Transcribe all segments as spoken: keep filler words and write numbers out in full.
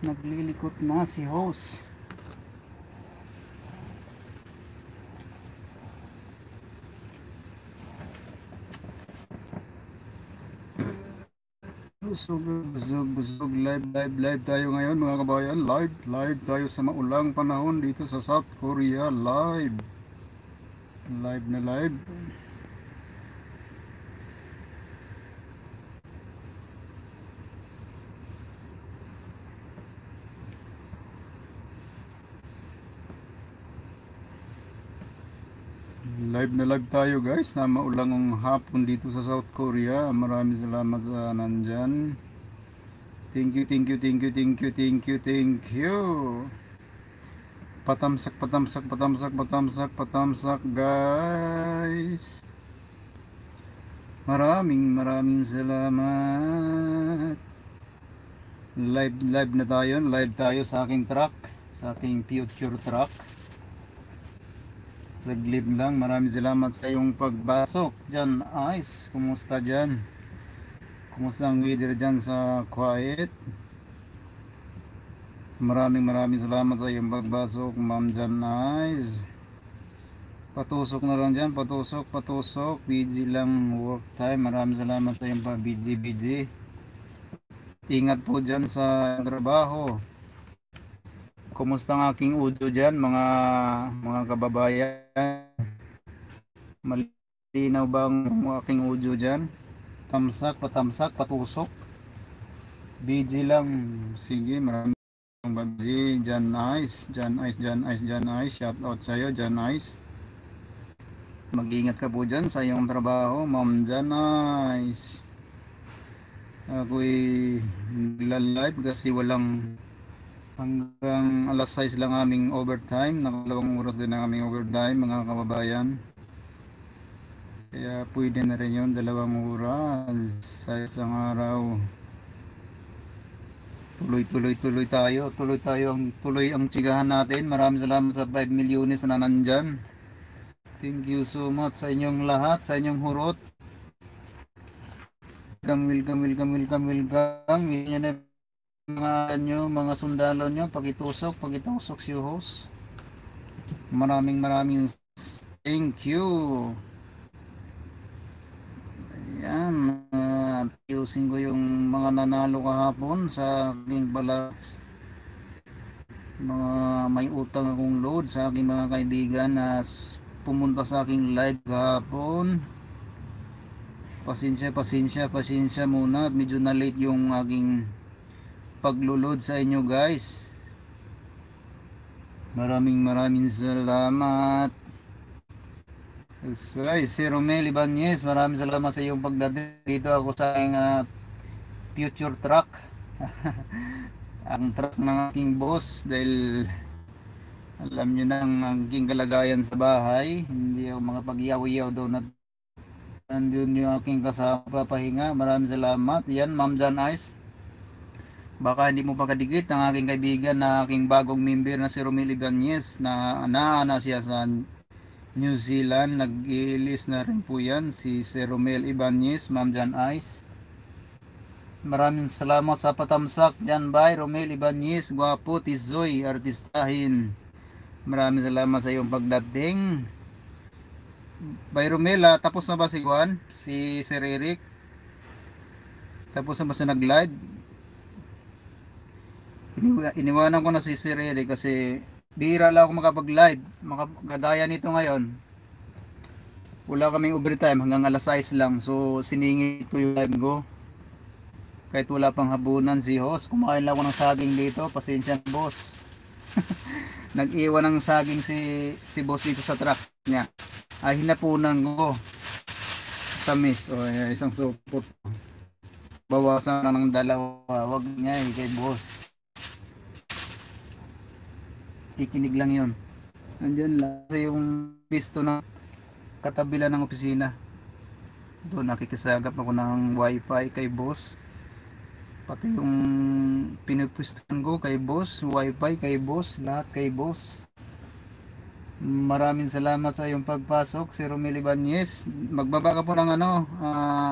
Naglilikot na si host. Busog, busog, busog. Live, live, live tayo ngayon mga kabayan. Live, live tayo sa maulang panahon dito sa South Korea. Live. Live na live. Live na live tayo guys na maulang ang hapon dito sa South Korea. Maraming salamat sa nandyan. Thank you, thank you, thank you, thank you, thank you, thank you. Patamsak, patamsak, patamsak, patamsak, patamsak guys. Maraming maraming salamat. Live, live na tayo. Live tayo sa aking truck. Sa aking future truck. Saglit lang, maraming salamat sa iyong pagbasok dyan, Ice. Kumusta dyan? Kumusta ang weather dyan sa quiet? Maraming maraming salamat sa iyong pagbasok, Ma'am Jan Ice. Patusok na lang dyan, patusok, patusok. Busy lang work time. Maraming salamat sa iyong pa-busy, busy. Ingat po dyan sa trabaho. Kumusta ang aking audio dyan, mga mga kababayan? Malinaw bang aking audio dyan? Tamsak, patamsak, patusok. Busy lang. Sige, maraming busy. Jan Ice, Jan Ice, Jan Ice, Jan Ice. Shout out sa'yo, Jan Ice. Mag-ingat ka po dyan sa iyong trabaho, Ma'am Jan Ice. Ako'y nagla-live kasi walang hanggang alas sais lang aming overtime. Nakalawang oras din ang aming overtime mga kababayan. Kaya pwede na rin yun, dalawang oras sa isang araw. Tuloy tuloy tuloy tayo. Tuloy tayo ang tuloy ang tsigahan natin. Maraming salamat sa five milyones na nandyan. Thank you so much sa inyong lahat, sa inyong hurot. Welcome, welcome, welcome, welcome, welcome. Yan na mga nyo, mga sundalo nyo, pakitusok, pakitusok si host. Maraming maraming thank you. Ayan, uh, ayusin ko yung mga nanalo kahapon sa aking bala, mga may utang akong load sa aking mga kaibigan na pumunta sa aking live kahapon. Pasensya, pasensya, pasensya muna at medyo na late yung aking paglulod sa inyo guys. Maraming maraming salamat. So guys, si Romel Ibanez, maraming salamat sa iyong pagdating dito. Ako sa aking uh, future truck. Ang truck ng aking boss dahil alam nyo na ang aking kalagayan sa bahay. Hindi ako makapag-iyaw-iyaw doon at nandun yung aking kasama pahinga. Maraming salamat. Yan, Ma'am Jan Ice. Baka hindi mo pagkadikit ang aking kaibigan na aking bagong member na si Romel Ibanez na naana siya sa New Zealand. Nag-iilis na rin po yan si Sir Romel Ibanez, Ma'am Jan Ice. Maraming salamat sa patamsak dyan by Romel Ibanez. Gwapo, tizoy, artistahin. Maraming salamat sa iyong pagdating. By Romel, ah, tapos na ba si Juan? Si Sir Eric? Tapos na ba siya nag-live? Iniwanan ko na si Sir Eric kasi bihira lang ako makapag-live. Makagaya nito ngayon. Wala kaming overtime hanggang alas sais lang. So siningit ko yung live ko. Kahit wala pang habunan si host. Kumain lang ako ng saging dito. Pasensya na boss. Nag-iwan ng saging si, si boss dito sa truck niya. Ay hinapunan ko. Tamis. O isang supot. Bawasan na ng dalawa. Wag niya eh kay boss. Kikinig lang yun. Nandyan lang kasi yung pisto na katabila ng opisina. Doon nakikisagap ako ng wifi kay boss. Pati yung pinagpustuhan ko kay boss, wifi kay boss, lahat kay boss. Maraming salamat sa iyong pagpasok, si Romel Ibanez. Magbaba ka po ng ano,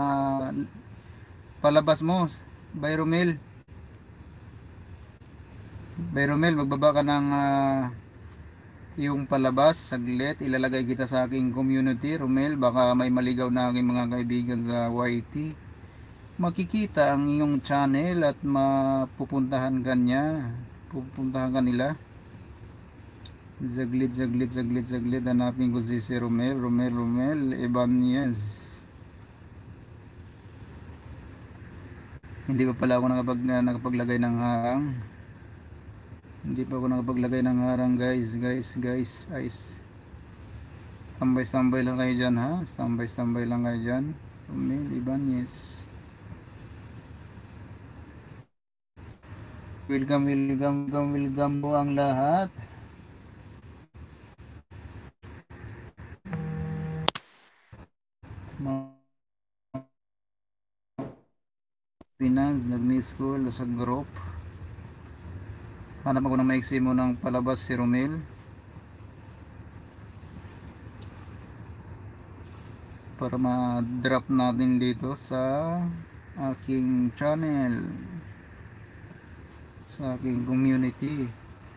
uh, palabas mo, by Romel. Pero Mel, magbaba ka ng ah, yung palabas, saglit, ilalagay kita sa aking community, Romel, baka may maligaw na aking mga kaibigan sa Y T. Makikita ang iyong channel at mapupuntahan kanya, pupuntahan kanila. Zaglit, zaglit, zaglit, zaglit, hanapin ko si, si Romel, Romel, Romel, Ibanez. Hindi pa pala ako nakapag, nakapaglagay ng harang. Hindi pa ako nakapaglagay ng harang, guys, guys, guys, guys. Standby, standby lang kayo dyan, ha? Standby, standby lang kayo dyan. Romel Ibanez. Welcome, welcome, welcome, welcome po ang lahat. Pinas, nag-miss call sa group. Hanap ako ng maiksi mo ng palabas si Romel para ma-drop natin dito sa aking channel, sa aking community.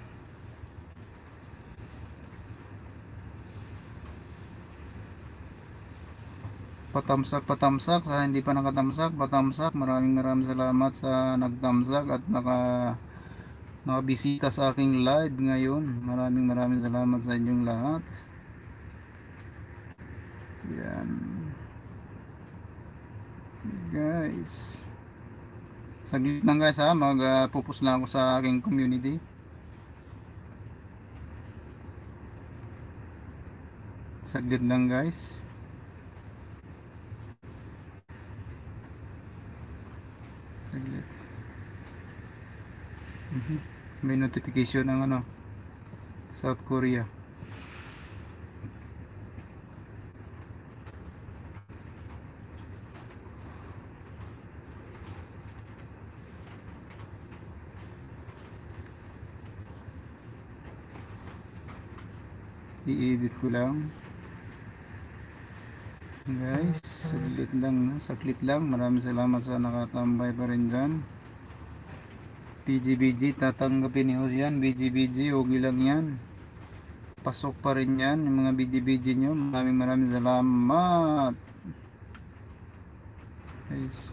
Patamsak, patamsak sa hindi pa nakatamsak, patamsak. Maraming maraming salamat sa nagtamsak at naka nakabisita sa aking live ngayon. Maraming maraming salamat sa inyong lahat. Yan, guys, saglit lang guys ha, magpupus uh, lang ako sa aking community. Saglit lang guys. Saglit. Mm-hmm. May notification ng ano, South Korea. I-edit ko lang guys, saglit lang, saglit lang. Maraming salamat sa nakatambay pa rin dyan. B G B G, tatanggapin ni Jose yan. B G B G, okay lang yan, pasok pa rin yan yung mga B G B G nyo. Maraming maraming salamat guys.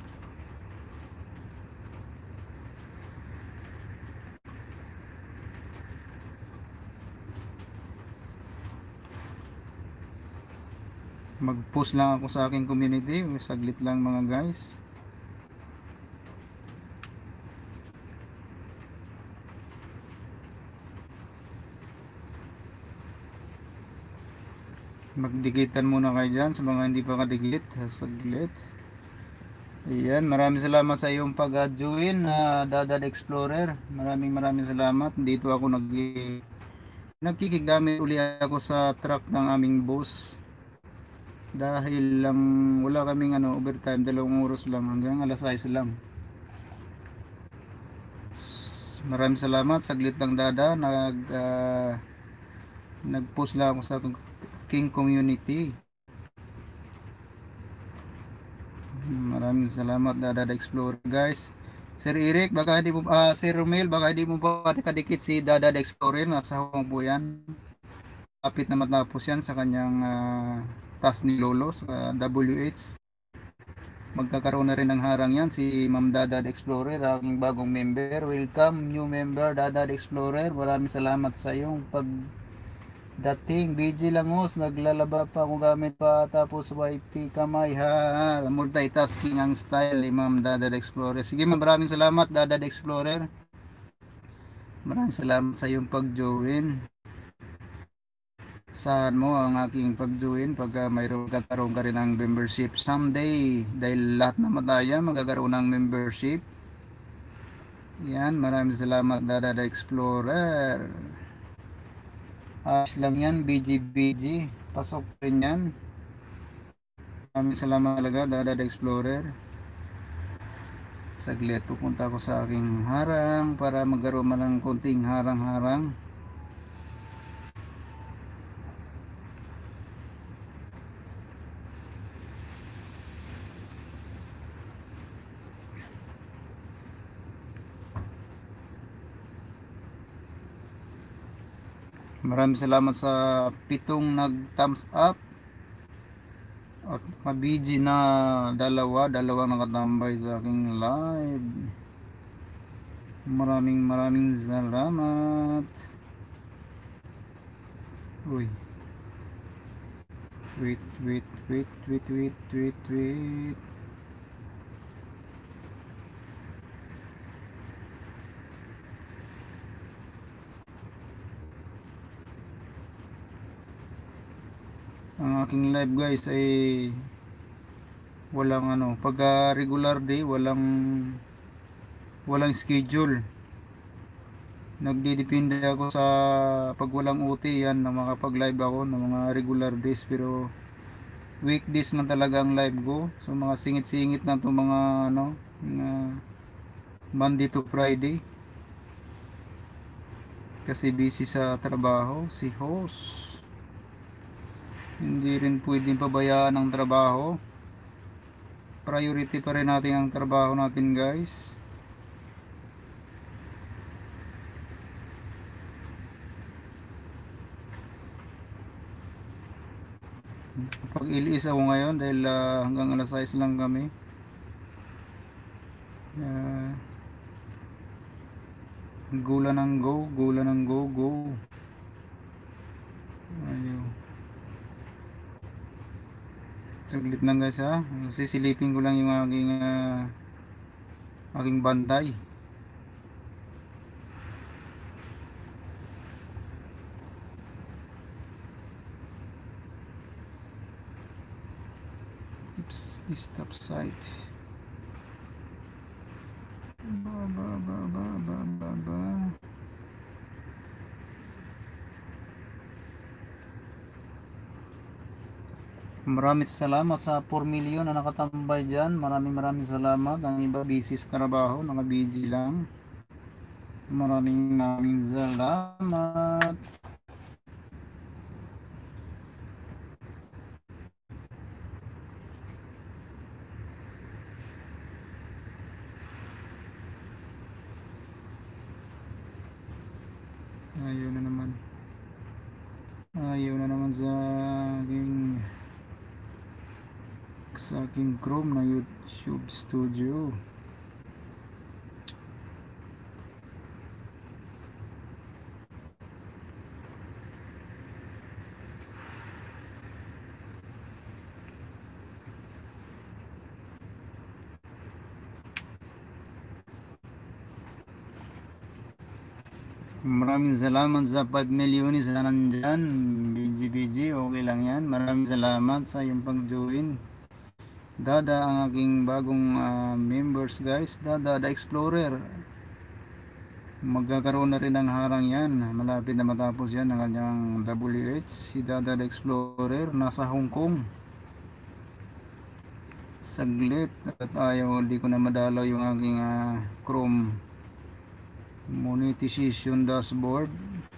Mag-post lang ako sa aking community, saglit lang mga guys. Magdikitan muna kayo dyan sa mga hindi pa kadikit, saglit. Ayan, maraming salamat sa iyong pag-join, uh, Dadad Explorer. Maraming maraming salamat. Dito ako nag nagkikigamit uli ako sa truck ng aming boss. Dahil lang wala kaming ano, overtime, dalawang oras lang hanggang alas sais lang. Maraming salamat. Saglit lang Dada, nag uh, nag-post lang ako sa King community. Maraming salamat Dada Explorer guys. Sir Eric, baka hindi mo uh, Sir Romel, baka hindi mo pa kadikit si Dada Explorer, nasa Hong po yan. Kapit na matapos yan sa kanyang uh, task ni Lolo sa W H. Magkakaroon na rin ng harang yan si Ma'am Dadad Explorer, aking bagong member. Welcome new member Dadad Explorer. Maraming salamat sa iyong pagdating. B G Langos, naglalaba pa ako gamit pa tapos Y T kamay ha. Multitasking ang style ni Ma'am Dadad Explorer. Sige ma'am, maraming salamat Dadad Explorer. Maraming salamat sa iyong pag-join. Saan mo ang aking pag-join pagka mayroon kakaroon ka rin ng membership someday, dahil lahat na mataya magkakaroon ng membership. Yan, maraming salamat Dada Explorer. Ayos lang yan, B G B G, pasok rin yan. Maraming salamat talaga Dada Explorer. Saglit, pupunta ako sa aking harang para magkaroon man ng konting harang-harang. Maraming salamat sa pitong nag thumbs up at mabiji na dalawa, dalawa nakatambay sa aking live. Maraming maraming salamat. Uy. Wait, wait, wait, wait, wait, wait, wait. Ang aking live guys ay walang ano, pag uh, regular day, walang walang schedule. Nagdidepende ako sa pag walang O T yan na makapag-live ako ng mga regular days, pero weekdays na talaga ang live ko. So mga singit-singit na to mga ano, mga Monday to Friday. Kasi busy sa trabaho si host. Hindi rin pwedeng pabayaan ang trabaho. Priority pa rin natin ang trabaho natin guys. Kapag iliis ako ngayon dahil uh, hanggang alas sais lang kami. Uh, gula ng go, gula ng go, go. Ayaw. Saglit lang guys ha. Sisilipin ko lang yung aking uh, aking bantay. Oops, this top side. Ba ba ba ba ba ba ba. Maraming salamat sa four million na nakatambay dyan. Maraming maraming salamat. Ang iba busy sa trabaho, naka-busy lang. Maraming maraming salamat. Ayaw na naman. Ayaw na naman sa aking sa aking Chrome na YouTube Studio. Maraming salamat sa five milyones na nandyan. B G B G, okay lang yan. Maraming salamat sa iyong pag-join. Dada ang aking bagong uh, members guys. Dada the Explorer. Magkakaroon na rin ng harang yan. Malapit na matapos yan ang kanyang W H. Si Dada the Explorer nasa Hong Kong. Saglit at ayaw, hindi ko na madalaw yung aking uh, Chrome monetization dashboard.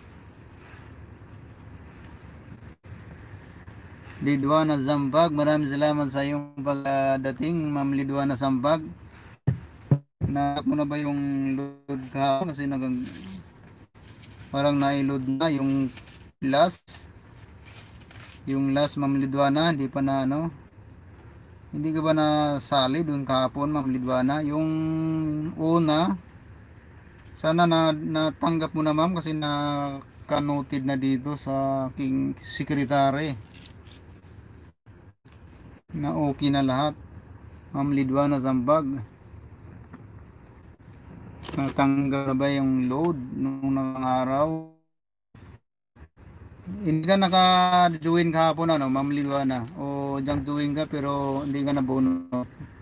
Lidwana Zambag, maraming salamat sa iyong pagdating, Ma'am Lidwana Zambag. Nakak mo na ba yung load ka? Kasi nag parang na-load na yung last. Yung last, Ma'am Lidwana, hindi pa na ano. Hindi ka ba nasali doon kahapon, Ma'am Lidwana? Yung una, sana na natanggap mo na ma'am kasi naka-noted na dito sa aking secretary na okay na lahat. Ma'am Lidwana Zambag, natanggap na ba yung load nung nakang araw? Hindi ka naka-join kahapon ano, Ma'am Lidwana? O diyang join ka pero hindi ka na bono?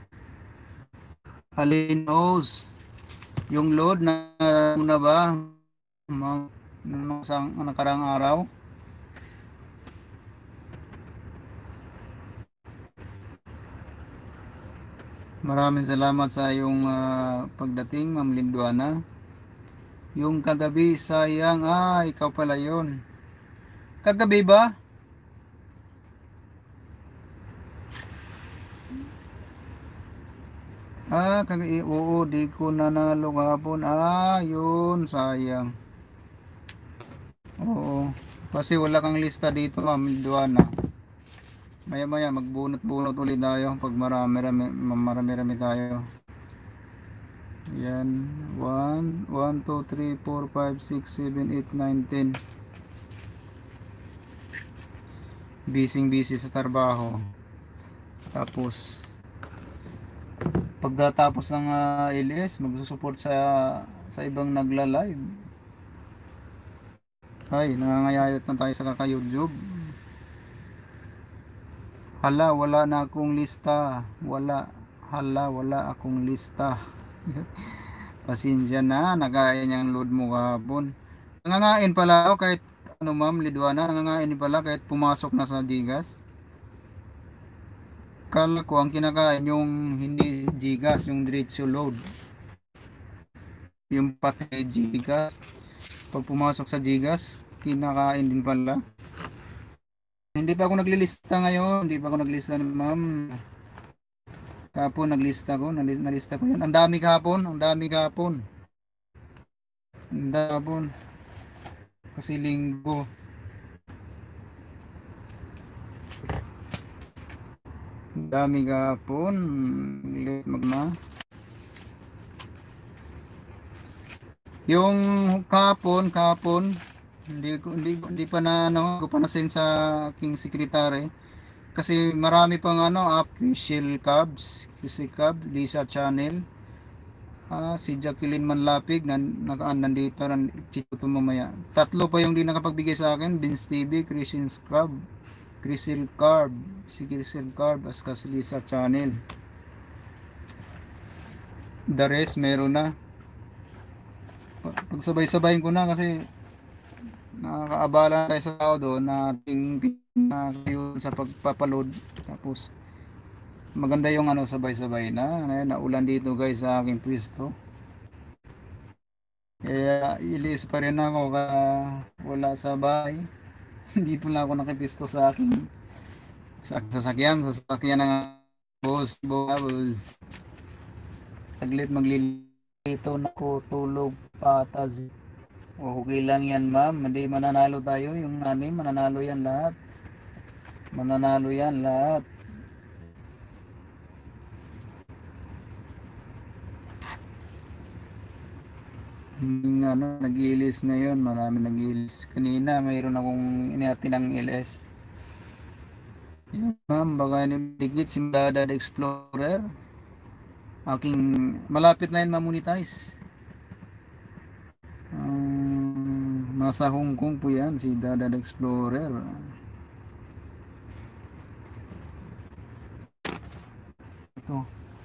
Alin knows? Yung load na muna ba mga sang nakarang araw? Maraming salamat sa iyong uh, pagdating, Ma'am Lidwana. Yung kagabi sayang, ah ikaw pala yon. Kagabi ba? Ah, kagabi, oo, di ko nanalo kahapon. Ah, yun, sayang. Oo, Kasi wala kang lista dito, ma'am Liduana. Maya maya magbunot-bunot ulit tayo pag marami-rami marami-rami tayo. Yan, one, one, two, three, four, five, six, seven, eight, nine, ten. Busy-busy sa trabaho. Tapos pagkatapos ng uh, L S, magsusupport sa sa ibang nagla-live. Ay, nangangayayat na tayo sa kaka-YouTube. Hala, wala na akong lista. Wala. Hala, wala akong lista. Pasensya na, nagkain yung load mo kahapon. Nangangain pala ako kahit ano ma'am Liduana, nangangain pala kahit pumasok na sa Gigas. Kala ko ang kinakain yung hindi Gigas, yung diretso load. Yung pati Gigas. Pag pumasok sa Gigas, kinakain din pala. Hindi pa ako naglilista ngayon, hindi pa ako naglista ma'am. Kahapon naglista ko, nalista ko yan. Ang dami kahapon, ang dami kahapon. Ang dami kahapon. Kasi linggo. Ang dami kahapon. Late magma. Yung kahapon, kahapon, hindi ko hindi, hindi pa na ano, ko pa na send sa aking secretary. Kasi marami pang ano, up Crystal Cubs, Crystal Cub, Lisa Channel, ah, si Jacqueline Manlapig, nan, nakaan nandito, chito mamaya. Tatlo pa yung di nakapagbigay sa akin, Vince T V, Crystal Cub, Crystal Carb, si Crystal Carb, as kasi Lisa Channel. The rest, meron na. Pagsabay-sabayin ko na kasi nakakaabala tayo sa tao doon na ting na yun sa pagpapaload. Tapos maganda yung ano, sabay-sabay na. Ngayon, naulan dito guys sa aking pwesto. Kaya ilis pa rin ako ka wala sa bahay. Dito lang ako nakipisto sa aking sa sasakyan, sa sasakyan ng boss, boss. Saglit maglilito na ko tulog patas. Okay lang yan ma'am, hindi mananalo tayo, yung anim mananalo yan lahat, mananalo yan lahat. Yung ano, nag-ilis ngayon, marami nag-ilis. Kanina mayroon akong inati ng L S. Yan ma'am, baka inimdikit si Dada Explorer. Aking malapit na yan mamonetize. Um, nasa Hong Kong po yan si Dada Explorer. Ito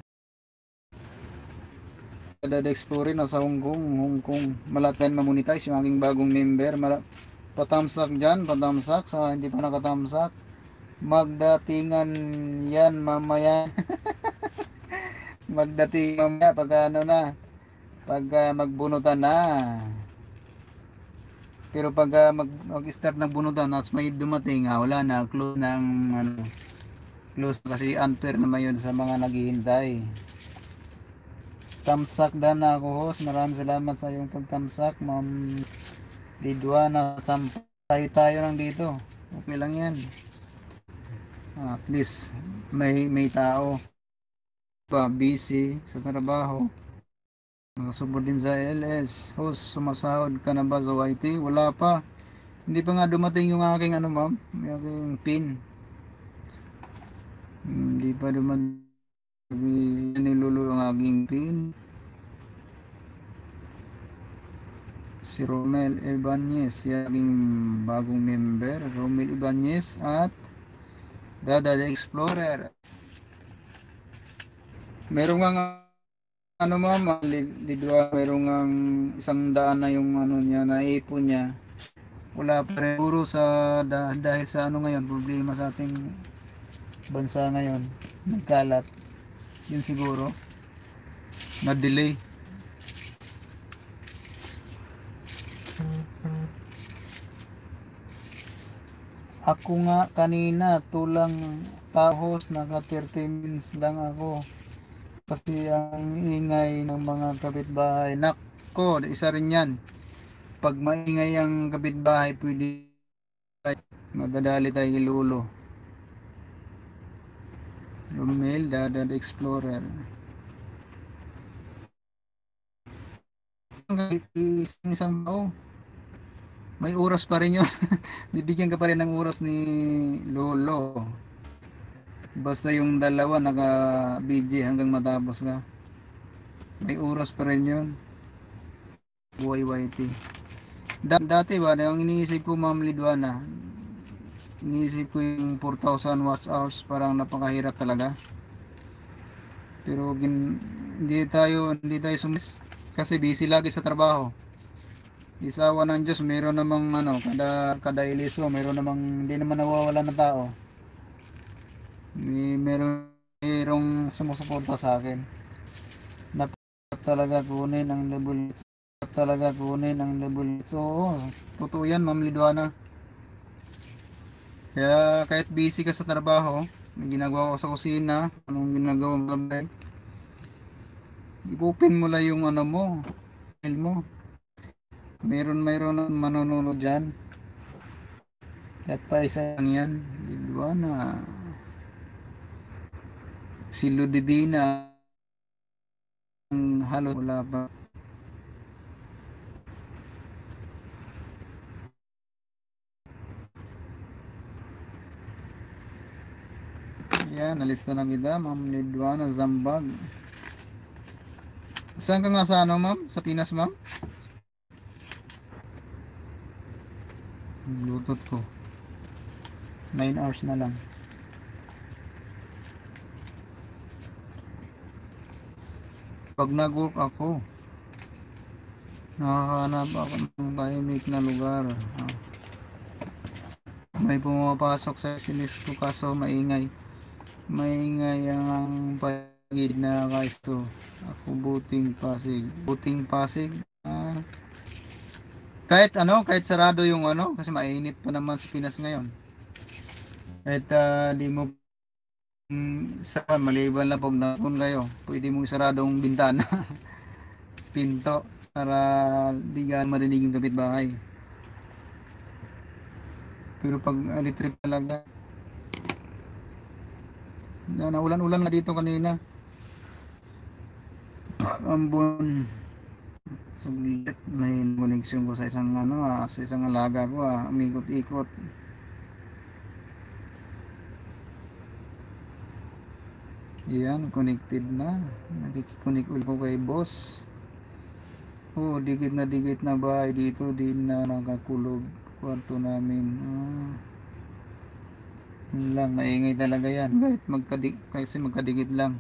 Dada Explorer nasa Hong Kong, Hong Kong. Malapit na mamonetize yung aking bagong member. Mala patamsak dyan, patamsak sa hindi pa nakatamsak. Magdatingan yan mamaya. Magdating mamaya pag ano na, pag uh, magbunutan na. Pero pag uh, mag, mag-start ng bunutan at may dumating, ah, wala na, close ng ano, close kasi unfair naman yun sa mga naghihintay. Tamsak dan na ako host, maraming salamat sa iyong pagtamsak ma'am Liduana. Sampay tayo lang dito, okay lang yan. Ah, at least may, may tao pa busy sa trabaho. Nakasubod din sa L S. Host, sumasahod ka na ba sa Y T? Wala pa. Hindi pa nga dumating yung aking ano ma'am, yung aking pin. Hindi pa dumating. Nilulo ang aking pin. Si Romel Ibanez, yung aking bagong member. Romel Ibanez at Dada the Explorer. Meron nga ano ma'am, Lidwa, meron nga isang daan na yung ano niya, naipon niya. Wala pa rin puro sa dah, dahil sa ano ngayon, problema sa ating bansa ngayon, nagkalat. Yun siguro na delay. Ako nga kanina tulang tahos, naka thirty minutes lang ako kasi ang ingay ng mga kapitbahay. Nako, isa rin yan, pag maingay ang kapitbahay pwede Madadali tayo kay Lolo. Romel, Dadad Explorer. Isang isang tao. May oras pa rin yun. Bibigyan ka pa rin ng oras ni Lolo. Basta yung dalawa naka-B J hanggang matapos ka. May oras pa rin yun. Y Y T. Dati ba, yung iniisip ko, Ma'am Lidwana, iniisip ko yung four thousand watts hours, parang napakahirap talaga. Pero gin, hindi tayo hindi tayo sumis kasi busy lagi sa trabaho. Isawa ng Diyos, meron namang ano, kada kada iliso, meron namang hindi naman nawawala ng tao. May meron merong sumusuporta sa akin. Dapat talaga kunin ang level talaga kunin ang level. So, totoo yan, Ma'am Lidwana. Kaya kahit busy ka sa trabaho, may ginagawa ko sa kusina, anong ginagawa mo gabi, i-open mo lang yung ano mo, email mo. Meron mayroon manonood dyan. At pa isa lang yan, Lidwana. Si Ludivina, ang halos wala pa. Yan, nalista na kita, Ma'am Lidwana Zambag. Saan ka nga sa ano, Ma'am? Sa Pinas, Ma'am? Bluetooth ko. nine hours na lang. Pag nag-work ako, nakahanap ako ng tahimik na lugar. May pumapasok sa sinis ko kaso maingay. Maingay ang pagid na kaisto. Ako buting Pasig. Buting Pasig. Ah. Kahit ano, kahit sarado yung ano, kasi mainit pa naman sa Pinas ngayon. Kahit uh, di mo mm, sa maliban lang pag napon kayo, pwede mong isaradong bintana. Pinto para di gaan marinig yung kapitbahay. Pero pag electric talaga, na naulan-ulan na dito kanina. Ambon. Sulit, may connection ko sa isang ano, ah, sa isang alaga ko, ah, umikot-ikot. Yan, connected na. Nakikiconnect ulit ko kay boss. Oh, dikit na dikit na bahay dito din na nakakulog kwarto namin. Ah. Yun lang, maingay talaga yan. Kahit magkadik, kasi magkadikit lang.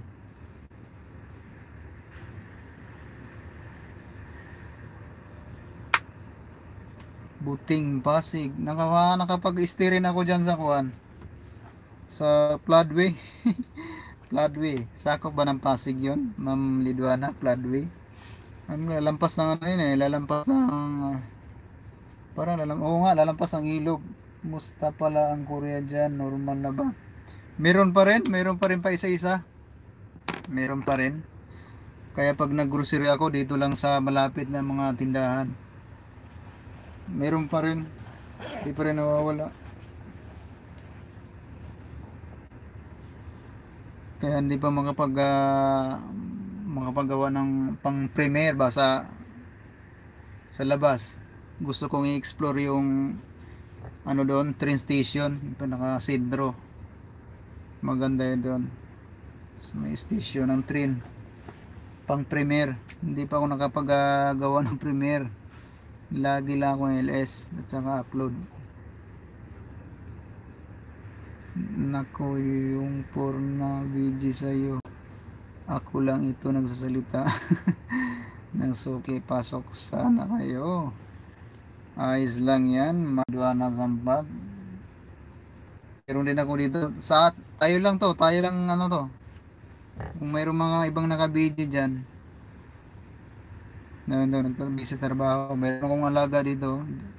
Buting Pasig. Naka, nakapag-stay rin ako dyan sa kuan. Sa Floodway. Floodway. Sakop ba ng Pasig yun? Ma'am Lidwana, Floodway. Ano, lalampas ng ano yun eh. Lalampas ng... Uh, parang lalam, oo nga, lalampas ng ilog. Musta pala ang Korea dyan? Normal na ba? Meron pa rin. Meron pa rin pa isa-isa. Meron pa rin. Kaya pag nag-grocery ako, dito lang sa malapit na mga tindahan. Meron pa rin. Hindi pa rin nawawala. Kaya hindi pa makapag uh, makapagawa ng pang premiere ba sa sa labas. Gusto kong i-explore yung ano doon, train station, yung naka Sidro. Maganda yun doon. So, may station ng train. Pang premiere. Hindi pa ako nakapagawa ng premiere. Lagi lang ako L S at saka upload. Nako, yung porna video sa'yo. Ako lang ito nagsasalita. Nang suki, pasok sana kayo. Ayos lang yan. Madwana Zambag. Meron din ako dito. Sa, tayo lang to. Tayo lang ano to. Kung mayroong mga ibang naka-video dyan. No, no, nagtabi sa trabaho. Meron akong alaga dito.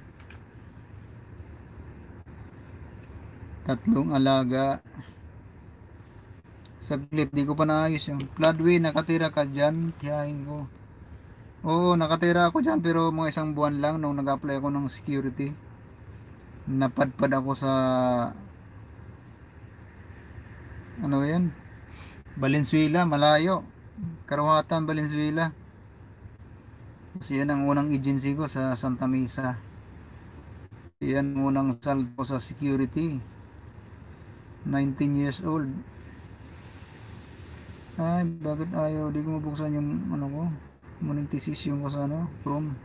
Tatlong alaga. Saglit, di ko pa naayos yung Floodway, nakatira ka dyan. Tiyahin ko. Oo, nakatira ako dyan pero mga isang buwan lang nung nag-apply ako ng security. napadpad ako sa ano yan, Valenzuela, malayo, Karuhatan, Valenzuela. So yan ang unang agency ko sa Santa Mesa. Yan unang sal ko sa security, nineteen years old. Ay, bakit ayaw? Di ko mabuksan yung ano ko, monetization ko sa ano, Chrome.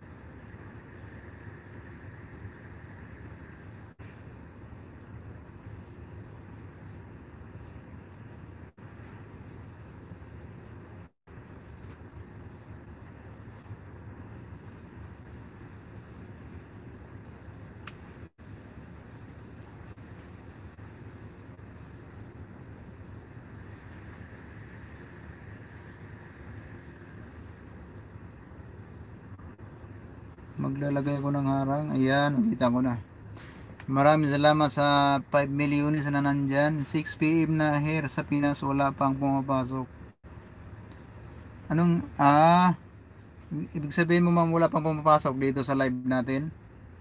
Maglalagay ko ng harang. Ayan, nakita ko na. Maraming salamat sa five million na nandyan. six p m na here sa Pinas, wala pang pumapasok. Anong, ah, ibig sabihin mo ma'am, wala pang pumapasok dito sa live natin?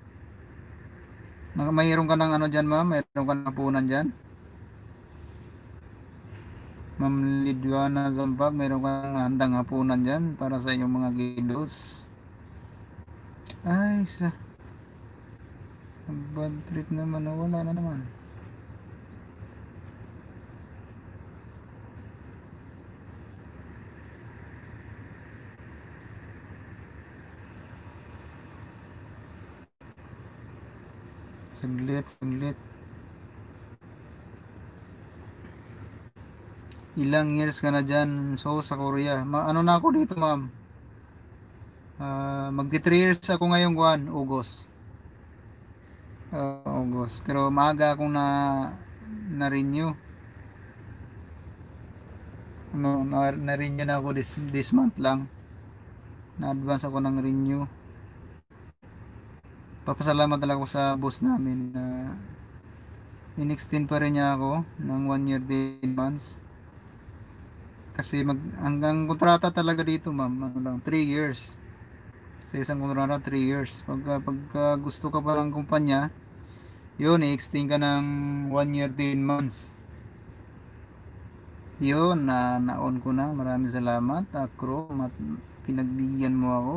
Mayroon ka ng ano dyan ma'am? Mayroon ka ng hapunan dyan? Ma'am Lidwana Zambag, mayroon ka ng handang hapunan dyan para sa inyong mga gidos. Ay, sa bad trip naman, wala na naman. Saglit, saglit. Ilang years ka na dyan? So, sa Korea. Ma ano na ako dito, ma'am? Uh, magti three years ako ngayong buwan, August. Uh, August. Pero maaga akong na na-renew. No, na- na-renew na ako this, this month lang. Na-advance ako ng renew. Papasalamat talaga ako sa boss namin na uh, in-extend pa rin niya ako ng one year ten months. Kasi mag, hanggang kontrata talaga dito ma'am, ano lang, three years. Sa isang kontrata, three years. Pagka, pagka gusto ka pa ng kumpanya, yun, i-extend ka ng one year ten months. Yun, na na-on ko na. Maraming salamat, Akro, mat, pinagbigyan mo ako.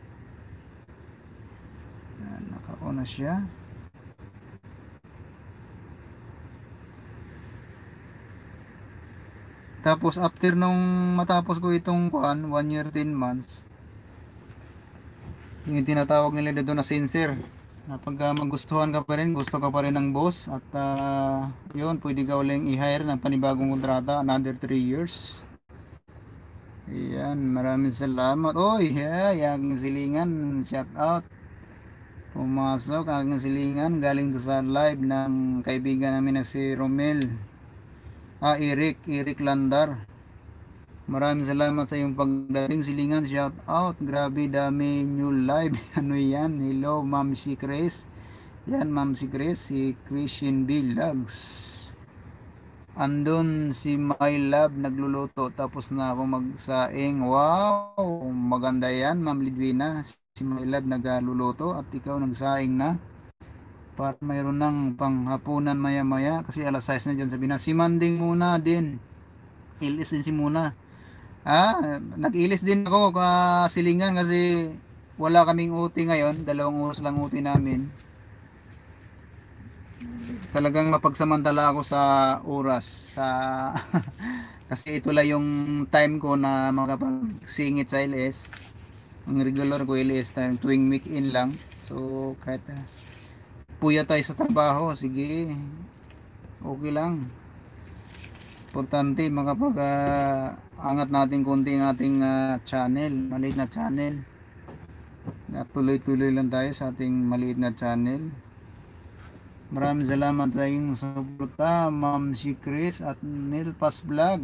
Naka-on na siya. Tapos after nung matapos ko itong kuan, one year ten months, yung tinatawag nila dito na sincere, na pagka magustuhan ka pa rin, gusto ka pa rin ng boss, at uh, yun, pwede ka uling i-hire ng panibagong kontrata, another three years. Ayan, maraming salamat. Oy, yeah, yaking silingan, shout out. Pumasok aking silingan, galing to sa live ng kaibigan namin na si Romel. Ah, Eric, Eric Landar. Maraming salamat sa iyong pagdating, silingan, shout out. Grabe dami new live. Ano yan? Hello, Ma'am si Chris. Yan, Ma'am si Chris, si Christian Vlogs. Andun si My Love nagluluto tapos na ako magsaing. Wow, maganda yan, Ma'am Lidwina. Si My Love nagluluto at ikaw nagsaing na. Para mayroon ng panghapunan maya maya kasi alas sais na dyan sa Pinas. Si Manding muna din, ilis din si muna. Ah, nag-ilis din ako ka silingan kasi wala kaming U T ngayon, dalawang oras lang U T namin. Talagang mapagsamantala ako sa oras sa kasi ito lang yung time ko na makapagsingit sa L S. Ang regular ko L S time tuwing weekend lang. So kahit uh, puya tayo sa trabaho, sige, okay lang. Importante makapag uh, angat natin konti ang ating uh, channel, maliit na channel. Tuloy-tuloy lang tayo sa ating maliit na channel. Maraming salamat sa iyong suporta, Ma'am si Chris at Nilpas Vlog.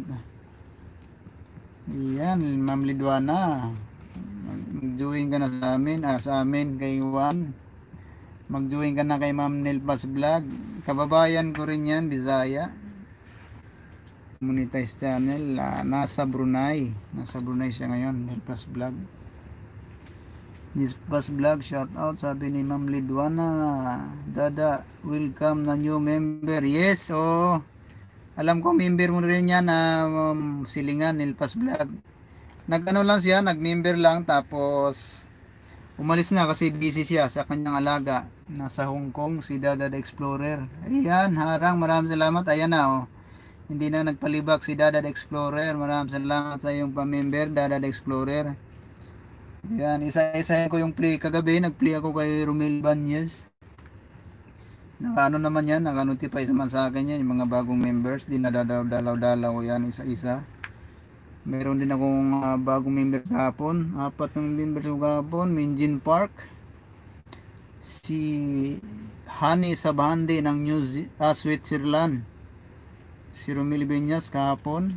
Yan, Ma'am Lidwana, mag-join ka na sa amin, ah, sa amin kay Juan. Mag-join ka na kay Ma'am Nilpas Vlog. Kababayan ko rin yan, Bisaya. Monetize channel, uh, nasa Brunei. Nasa Brunei siya ngayon, Nilpas Vlog. Nispas Vlog, shout out, sabi ni Ma'am Lidwana. Dada, welcome na new member. Yes, oh. Alam ko member mo rin yan na um, silingan, Nilpas Vlog. Nag-ano lang siya, nag-member lang tapos umalis na kasi busy siya sa kanyang alaga. Nasa Hong Kong si Dada the Explorer. Ayan, harang, maraming salamat. Ayan na, oh. Hindi na nagpalibak si Dada the Explorer. Maraming salamat sa iyong pamember, Dada the Explorer. Yan, isa-isa ko yung play. Kagabi, nag-play ako kay Romel Banyes. Nakaano naman yan, naka-notify naman sa akin yan, yung mga bagong members. Di nadadalaw-dalaw ko yan, isa-isa. Meron din akong uh, bagong member kahapon. Apat ng members ko kahapon. Minjin Park. Si Hani Sabahande ng New Z ah, Switzerland. Si Romel Banyes kahapon.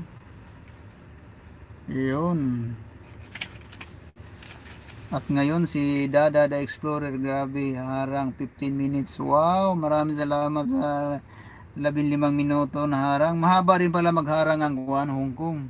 Yun. At ngayon si Dada the Explorer, grabe, harang fifteen minutes. Wow, maraming salamat sa labing limang minuto na harang. Mahaba rin pala magharang ang Kuan Hong Kong.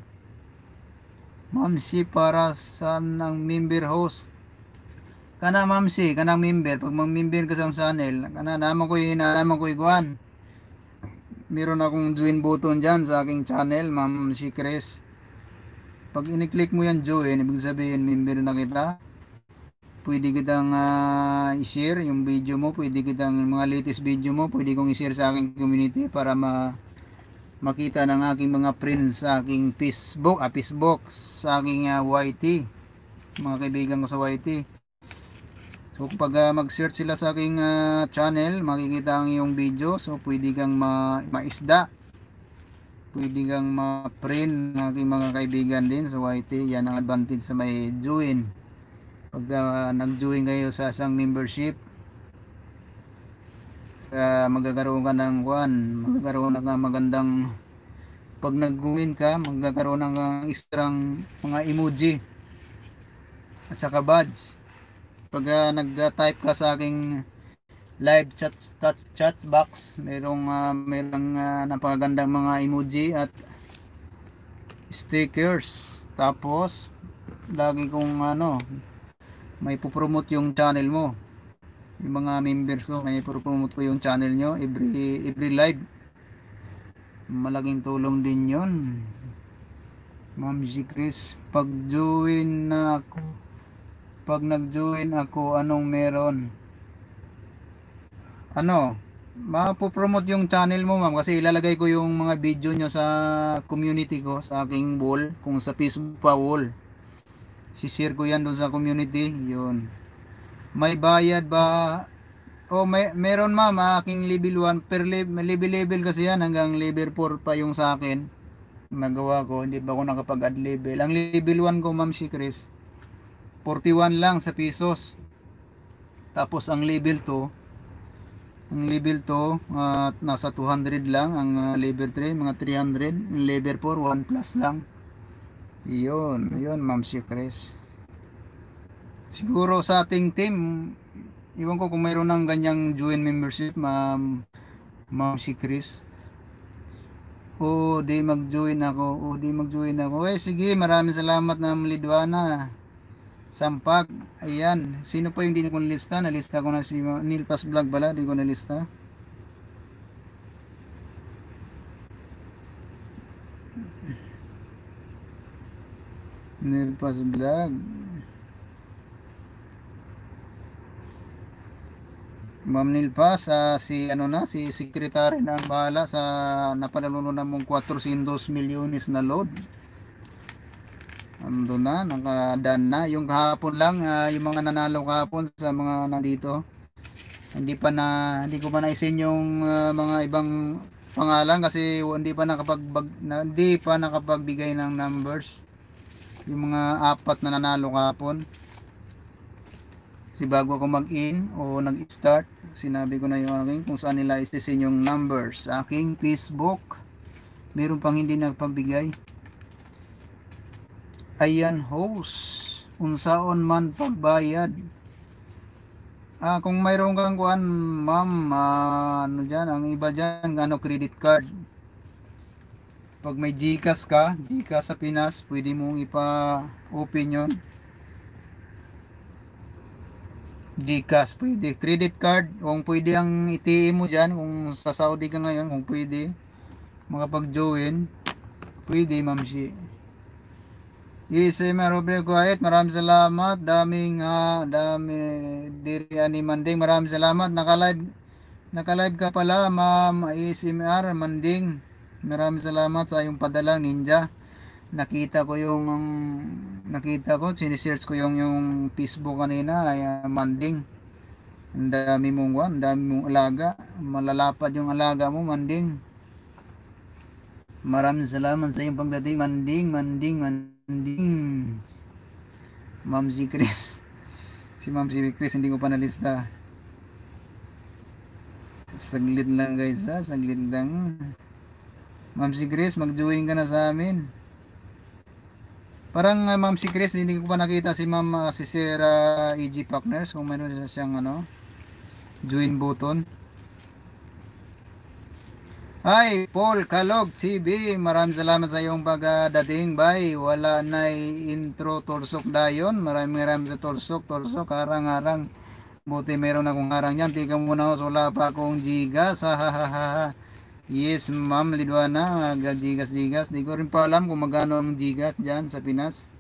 Mamsi para sa ng member host. Kana Mamsi, kanang member, pag mag-member ka sa channel, kana naman ko inaman ko iguan. Meron akong join button diyan sa aking channel, Mamsi Chris. Pag ini-click mo yan join, ibig sabihin member na kita. Pwede kitang uh, i-share yung video mo, pwede kitang mga latest video mo, pwede kong i-share sa aking community para ma makita ng aking mga friends sa aking Facebook, ah, Facebook, sa aking uh, Y T, mga kaibigan ko sa Y T. So pag uh, mag-search sila sa aking uh, channel, makikita ang iyong video, so pwede kang ma maisda, pwede kang ma-friend ng aking mga kaibigan din sa Y T. Yan ang advantage sa may join. Pag uh, nag-join kayo sa isang membership, uh, magkakaroon ka ng kuan, magkakaroon ng magandang, pag nag-join ka, magkakaroon ng uh, extrang mga emoji at saka badge. Pag uh, nag-type ka sa aking live chat chat, chat box, merong uh, merong uh, napakagandang mga emoji at stickers. Tapos lagi kong ano, may pupromote yung channel mo, yung mga members ko, may pupromote ko yung channel nyo every, every live. Malaking tulong din yun, Ma'am si Chris. Pag join na ako, pag nag-join ako, anong meron? Ano, mapupromote yung channel mo, ma'am, kasi ilalagay ko yung mga video nyo sa community ko, sa aking wall, kung sa Facebook pa wall, si-share ko yan doon sa community. Yun, may bayad ba? O oh, may meron, ma'am, aking level one per level, level level kasi yan, hanggang level four pa yung sa akin nagawa ko, hindi ba ako nakapag add level. Ang level one ko, ma'am si Chris, forty-one lang sa pesos. Tapos ang level two, ang level two uh, nasa two hundred lang. Ang uh, level three mga three hundred. Ang level four one plus lang. Iyon, iyon, Ma'am si Chris. Siguro sa ating team, iwan ko kung mayroon ng ganyang join membership, Ma'am Ma'am si Chris. O di mag-join ako, o di mag-join ako. Eh sige, maraming salamat na Lidwana. Sampag, ayan. Sino pa yung hindi ko nalista? Nalista ko na si Nilpas Vlog pala, di ko nalista. Nilpas Vlog. Ma'am Nilpas, uh, si ano na, si secretary na ang bahala sa napanalunan na mong four hundred milyones na load. Ando na, nakadan na. Yung kahapon lang, uh, yung mga nanalo kahapon sa mga nandito. Hindi pa na, hindi ko pa na-isin yung uh, mga ibang pangalan kasi hindi pa nakapag na, hindi pa nakapagbigay ng numbers. Yung mga apat na nanalo kahapon. Kasi bago ako mag-in o nag-start, sinabi ko na yung aking kung saan nila istisin yung numbers. Sa aking Facebook, meron pang hindi nagpagbigay. Ayan, host, unsaon man pagbayad. Ah, kung mayroon kang kuan, ma'am, ah, ano dyan, ang iba dyan, ano, credit card. Pag may GCash ka, GCash sa Pinas, pwede mong ipa-open yun. GCash pwede. Credit card, kung pwede ang I T M mo dyan, kung sa Saudi ka ngayon, kung pwede makapag-join, pwede ma'am si. Yes, eh, Robert Quiet, maraming salamat. Daming, ah, dami, diri ani Manding, maraming salamat. Naka-live, naka-live ka pala, ma'am A S M R, Manding. Maraming salamat sa iyong padalang ninja. Nakita ko yung, nakita ko, sinesearch ko yung, yung Facebook kanina, ay uh, Manding. Ang dami mong, ang dami mong alaga. Malalapad yung alaga mo, Manding. Maraming salamat sa iyong pagdating, Manding, Manding, Manding. Ma'am si Chris. Si Ma'am si Chris, hindi ko pa nalista. Saglit lang guys ha, saglit lang. Ma'am si Chris, mag-join ka na sa amin. Parang uh, Ma'am si Chris, hindi ko pa nakita si Ma'am uh, si Sarah E G Partners. Kung mayroon siyang ano, join button. Hi, Paul Kalog T V, maraming salamat sa iyong pagdating. Bye, wala na intro tursok dayon. Maraming maraming sa tursok, tursok, harang-harang. Buti meron akong harang yan. Tika muna ako, wala pa akong gigas. Ha, ha, ha, ha. Yes, ma'am, Lidwana, gigas, gigas. Di ko rin pa alam kung magkano ang gigas dyan sa Pinas.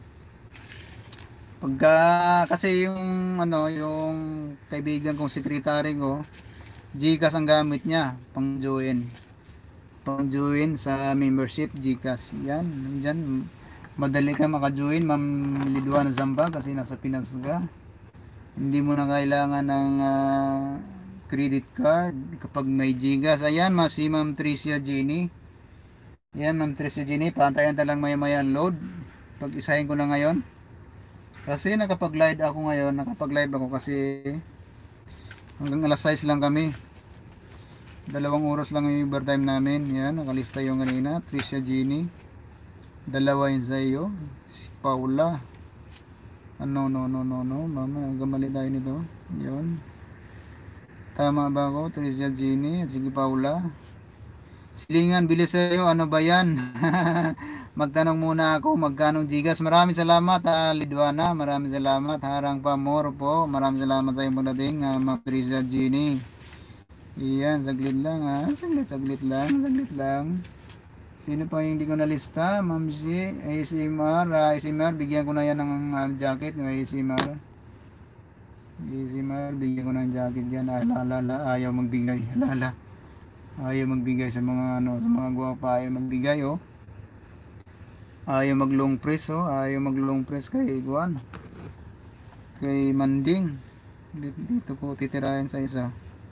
Pagka, kasi yung, ano, yung kaibigan kong sekretary ko, GCash ang gamit niya pang join. Pang join sa membership GCash. Yan, diyan madali ka maka-join, Ma'am Lidwana Zamba, kasi nasa Pinas ka. Hindi mo na kailangan ng uh, credit card kapag may GCash. Ayan, ma si Ma'am Tricia Jenny. Yan, Ma'am Tricia Jenny, paantayan talang maya-maya load. Pag-isahin ko na ngayon. Kasi nakapag-live ako ngayon, nakapag-live ako kasi hanggang alas sais lang kami. Dalawang oras lang yung overtime namin. Yan, nakalista yung kanina. Tricia Jenny. Dalawa yun sa iyo. Si Paula. Ano, no, no, no, no. Mama, gamali tayo nito. Yun. Tama ba ako? Tricia Jenny. At sige, Paula. Silingan, bilis sa iyo. Ano ba yan? Magtanong muna ako, magkano gigas. Maraming salamat, ha, Lidwana. Maraming salamat. Harang pa more po. Maraming salamat sa iyong pagdating, uh, Ma'am Tricia Jenny. Iyan, saglit lang, ha. Saglit, saglit lang, saglit lang. Sino pa yung hindi ko nalista? Ma'am si A S M R. Uh, A S M R, bigyan ko na yan ng uh, jacket ng A S M R. A S M R, bigyan ko na ng jacket dyan. Alala, ayaw magbigay. Alala. Ayaw magbigay sa mga, ano, sa mga guwapa. Ayaw magbigay, oh. Ayaw mag long press, oh. Ayaw mag long press kay Juan, kay Manding. Dito, dito ko titirahin sa isa.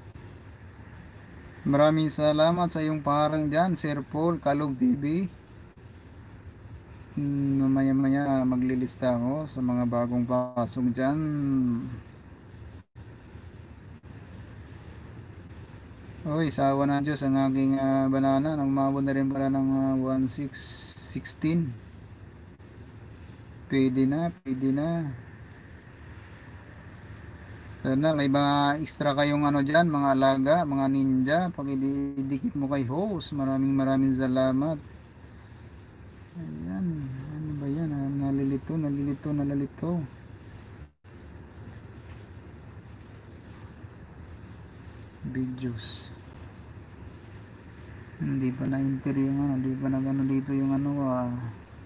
Maraming salamat sa iyong parang dyan, Sir Paul Kalog T V. hmm, Maya maya maglilista ako sa mga bagong pasok dyan. Oy, sawa na Diyos ang aking uh, banana. Nang mabot na rin pala ng uh, one six sixteen. Pwede na, pwede na. Sana may mga extra kayong ano dyan, mga alaga, mga ninja. Pag idikit mo kay host, maraming maraming salamat. Ayan, ano ba yan? Ah, nalilito, nalilito, nalilito. Videos. Hindi pa na-enter yung ano, hindi pa na gano dito yung ano ah.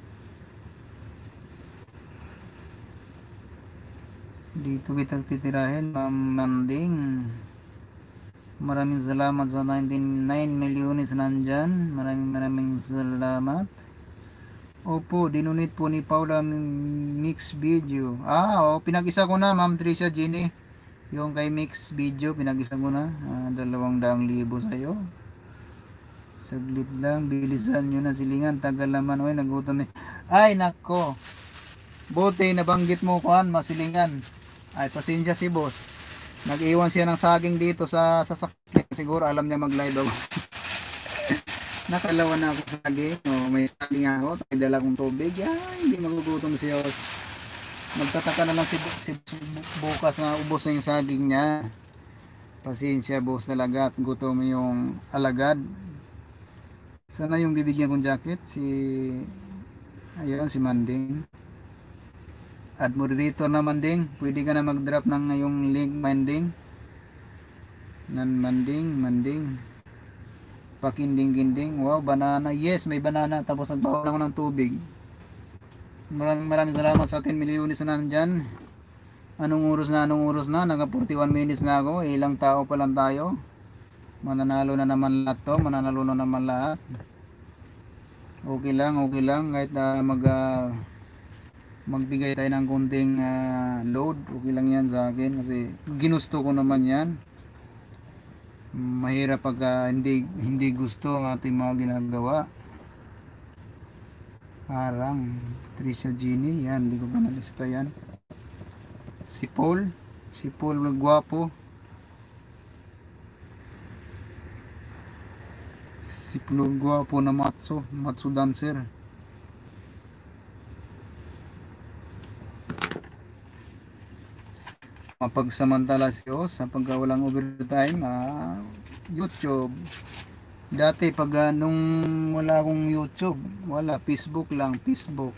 Dito kita titirahin, Ma'am Manding. Maraming salamat sa ninety-nine milyones nandyan. Maraming maraming salamat. Opo, dinunit po ni Paula mix video. Ah, oh, pinag-isa ko na, Ma'am Tricia Jenny. Yung kay mix video, pinag-isa ko na. Ah, dalawang daang libo sa'yo. Saglit lang, bilisan nyo na silingan. Tagal naman, oy, nagutom eh. Ay, nako. Buti, nabanggit mo kuhan, masilingan. Ay, pasensya si boss. Nag-iwan siya ng saging dito sa sasakyan. Siguro alam niya mag-live ako. Nakalawa na ako sa saging. O, may saging ako. May dala kong tubig. Ay, hindi magugutom siya. Magtataka na lang si, si bukas na ubos na yung saging niya. Pasensya boss talaga at gutom yung alagad. Sana yung bibigyan kong jacket. Si, ayun, si Manding. Add moderator na Manding. Pwede ka na mag-drop ng ngayong link Manding. Nan Manding, Manding. Pakinding-kinding. Wow, banana. Yes, may banana. Tapos nagbawa ako ng tubig. Maraming maraming salamat sa ten milyones na nandyan. Anong oras na, anong oras na? Naka forty-one minutes na ako. Ilang tao pa lang tayo. Mananalo na naman lahat to. Mananalo na naman lahat. Okay lang, okay lang. Kahit uh, mag... Uh, magbigay tayo ng konting uh, load, okay lang yan sa akin kasi ginusto ko naman yan. Mahirap pag uh, hindi, hindi gusto ang ating mga ginagawa. Harang Trisha Genie, yan, hindi ko pa nalista yan. Si Paul, si Paul gwapo. Si Paul gwapo na Matsu, Matsu dancer. Mapagsamantala siya sa pagka walang overtime, ah, YouTube. Dati pag uh, nung wala akong YouTube, wala, Facebook lang, Facebook.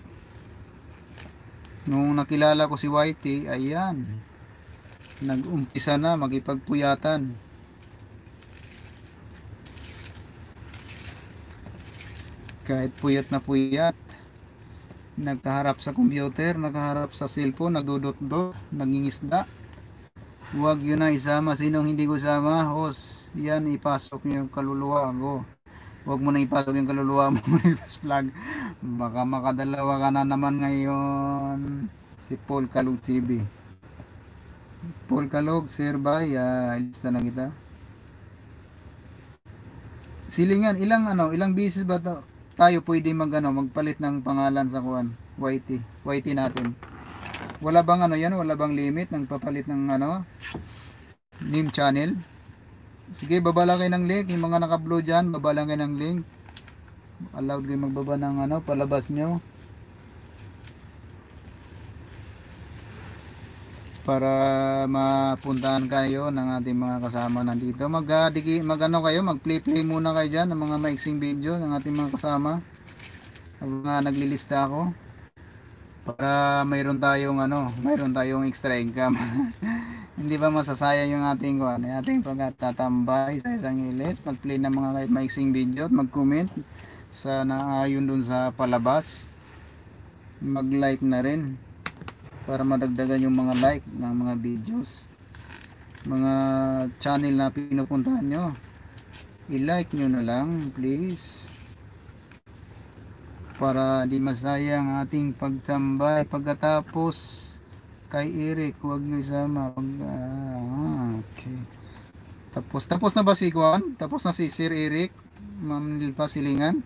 Nung nakilala ko si Whitey, ayan, nag-umpisa na magipagpuyatan. Kahit puyat na puyat, nagkaharap sa computer, nagkaharap sa cellphone, nagdudot-dot, nangingisda. Huwag yun na isama. Sinong hindi ko isama, host, yan, ipasok yung kaluluwa ko. Huwag mo na ipasok yung kaluluwa mo sa vlog. Baka makadalawa ka na naman ngayon. Si Paul Kalog T V. Paul Kalog, sir ba? Uh, ilista na kita. Silingan, ilang ano, ilang beses ba to, tayo pwede mag, ano, magpalit ng pangalan sa kuan? Y T. Y T natin. Wala bang ano yan? Wala bang limit ng papalit ng ano? Name channel? Sige, baba lang kayo ng link. Yung mga naka-blue dyan, baba lang kayo ng link. Allowed kayo magbaba ng ano, palabas nyo. Para mapuntahan kayo ng ating mga kasama nandito. Mag, uh, digi, mag ano kayo, mag-play-play muna kayo dyan ng mga maiksing video ng ating mga kasama. Habang uh, naglilista ako. Para mayroon tayong ano, mayroon tayong extra income. Hindi ba masasayang yung ating kuan, ating pagtatambay sa isang ilis, mag-play ng mga kahit maiksing video at mag-comment sa naayon dun sa palabas. Mag-like na rin para madagdagan yung mga like ng mga videos. Mga channel na pinupuntahan nyo, i-like nyo na lang please. Para di masayang ating pagtambay. Pagkatapos kay Eric, huwag nyo isama. Pag, ah, okay. Tapos, tapos na ba si Juan? Tapos na si Sir Eric? Ma'am Nilpa Silingan?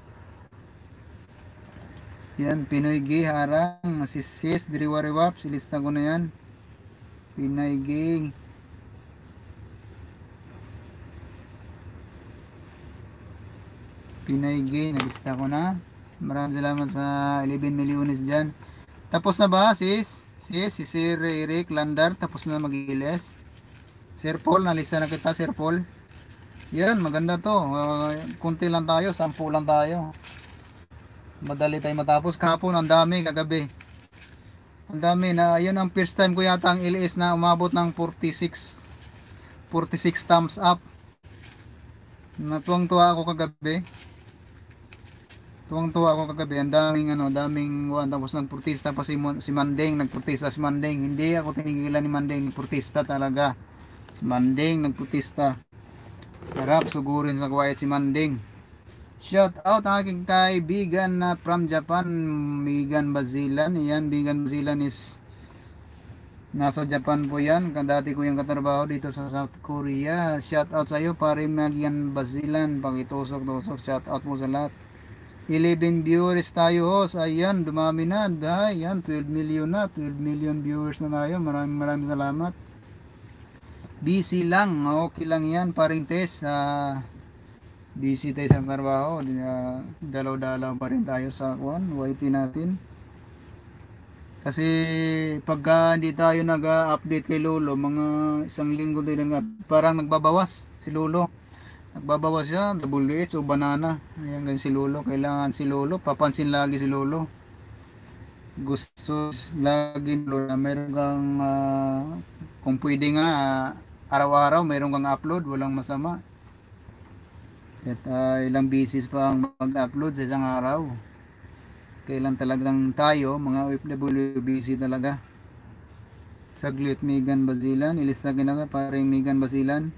Yan, Pinoy Gay Harang. Si Sis Diriwariwap. Silista ko na yan. Pinoy Gay. Pinoy Gay. Nalista ko na. Maraming salamat sa eleven milyones dyan. Tapos na ba sis? Sis, si Sir Eric Landar. Tapos na mag-iles. Sir Paul, nalista na kita Sir Paul. Yan, maganda to. Uh, kunti lang tayo, sampu lang tayo. Madali tayo matapos. Kahapon, ang dami, kagabi. Ang dami na, yun ang first time ko yata ang L S na umabot ng forty-six thumbs up. Natuwang-tuwa ako kagabi. Tuwang-tuwa ako kagabi, ang daming ano, daming one, tapos nagprotesta pa si, si Manding, nagprotesta si Manding. Hindi ako tinigilan ni Manding, nagprotesta talaga. Si Manding nagprotesta. Sarap sugurin sa quiet si Manding. Shout out ang aking kaibigan na from Japan, Megan Bazilan. Yan, Megan Bazilan is nasa Japan po yan. Dati ko yung katrabaho dito sa South Korea. Shout out sa iyo, pare Megan Bazilan. Pakitusok-tusok, shout out mo sa lahat. eleven viewers tayo, host. Ayan, dumami na. Ayan, twelve million na. twelve million viewers na tayo. Maraming maraming salamat. Busy lang. Okay lang yan, paring Tess. Uh, busy tayo sa trabaho. Uh, dalaw-dalaw pa rin tayo sa one, Y T natin. Kasi pagka hindi tayo nag-update kay Lolo, mga isang linggo din nga, parang nagbabawas si Lolo. Nagbabawas siya, double H o banana. Ayan, ganyan si Lolo. Kailangan si Lolo, papansin lagi si Lolo. gusto lagi na meron kang ah, kung pwede nga ah, araw-araw meron kang upload, walang masama. At ah, ilang beses pa ang mag-upload sa isang araw. Kailan talagang tayo, mga O F W, busy talaga. Saglit, Megan Basilan. Ilista ka na paring Megan Basilan.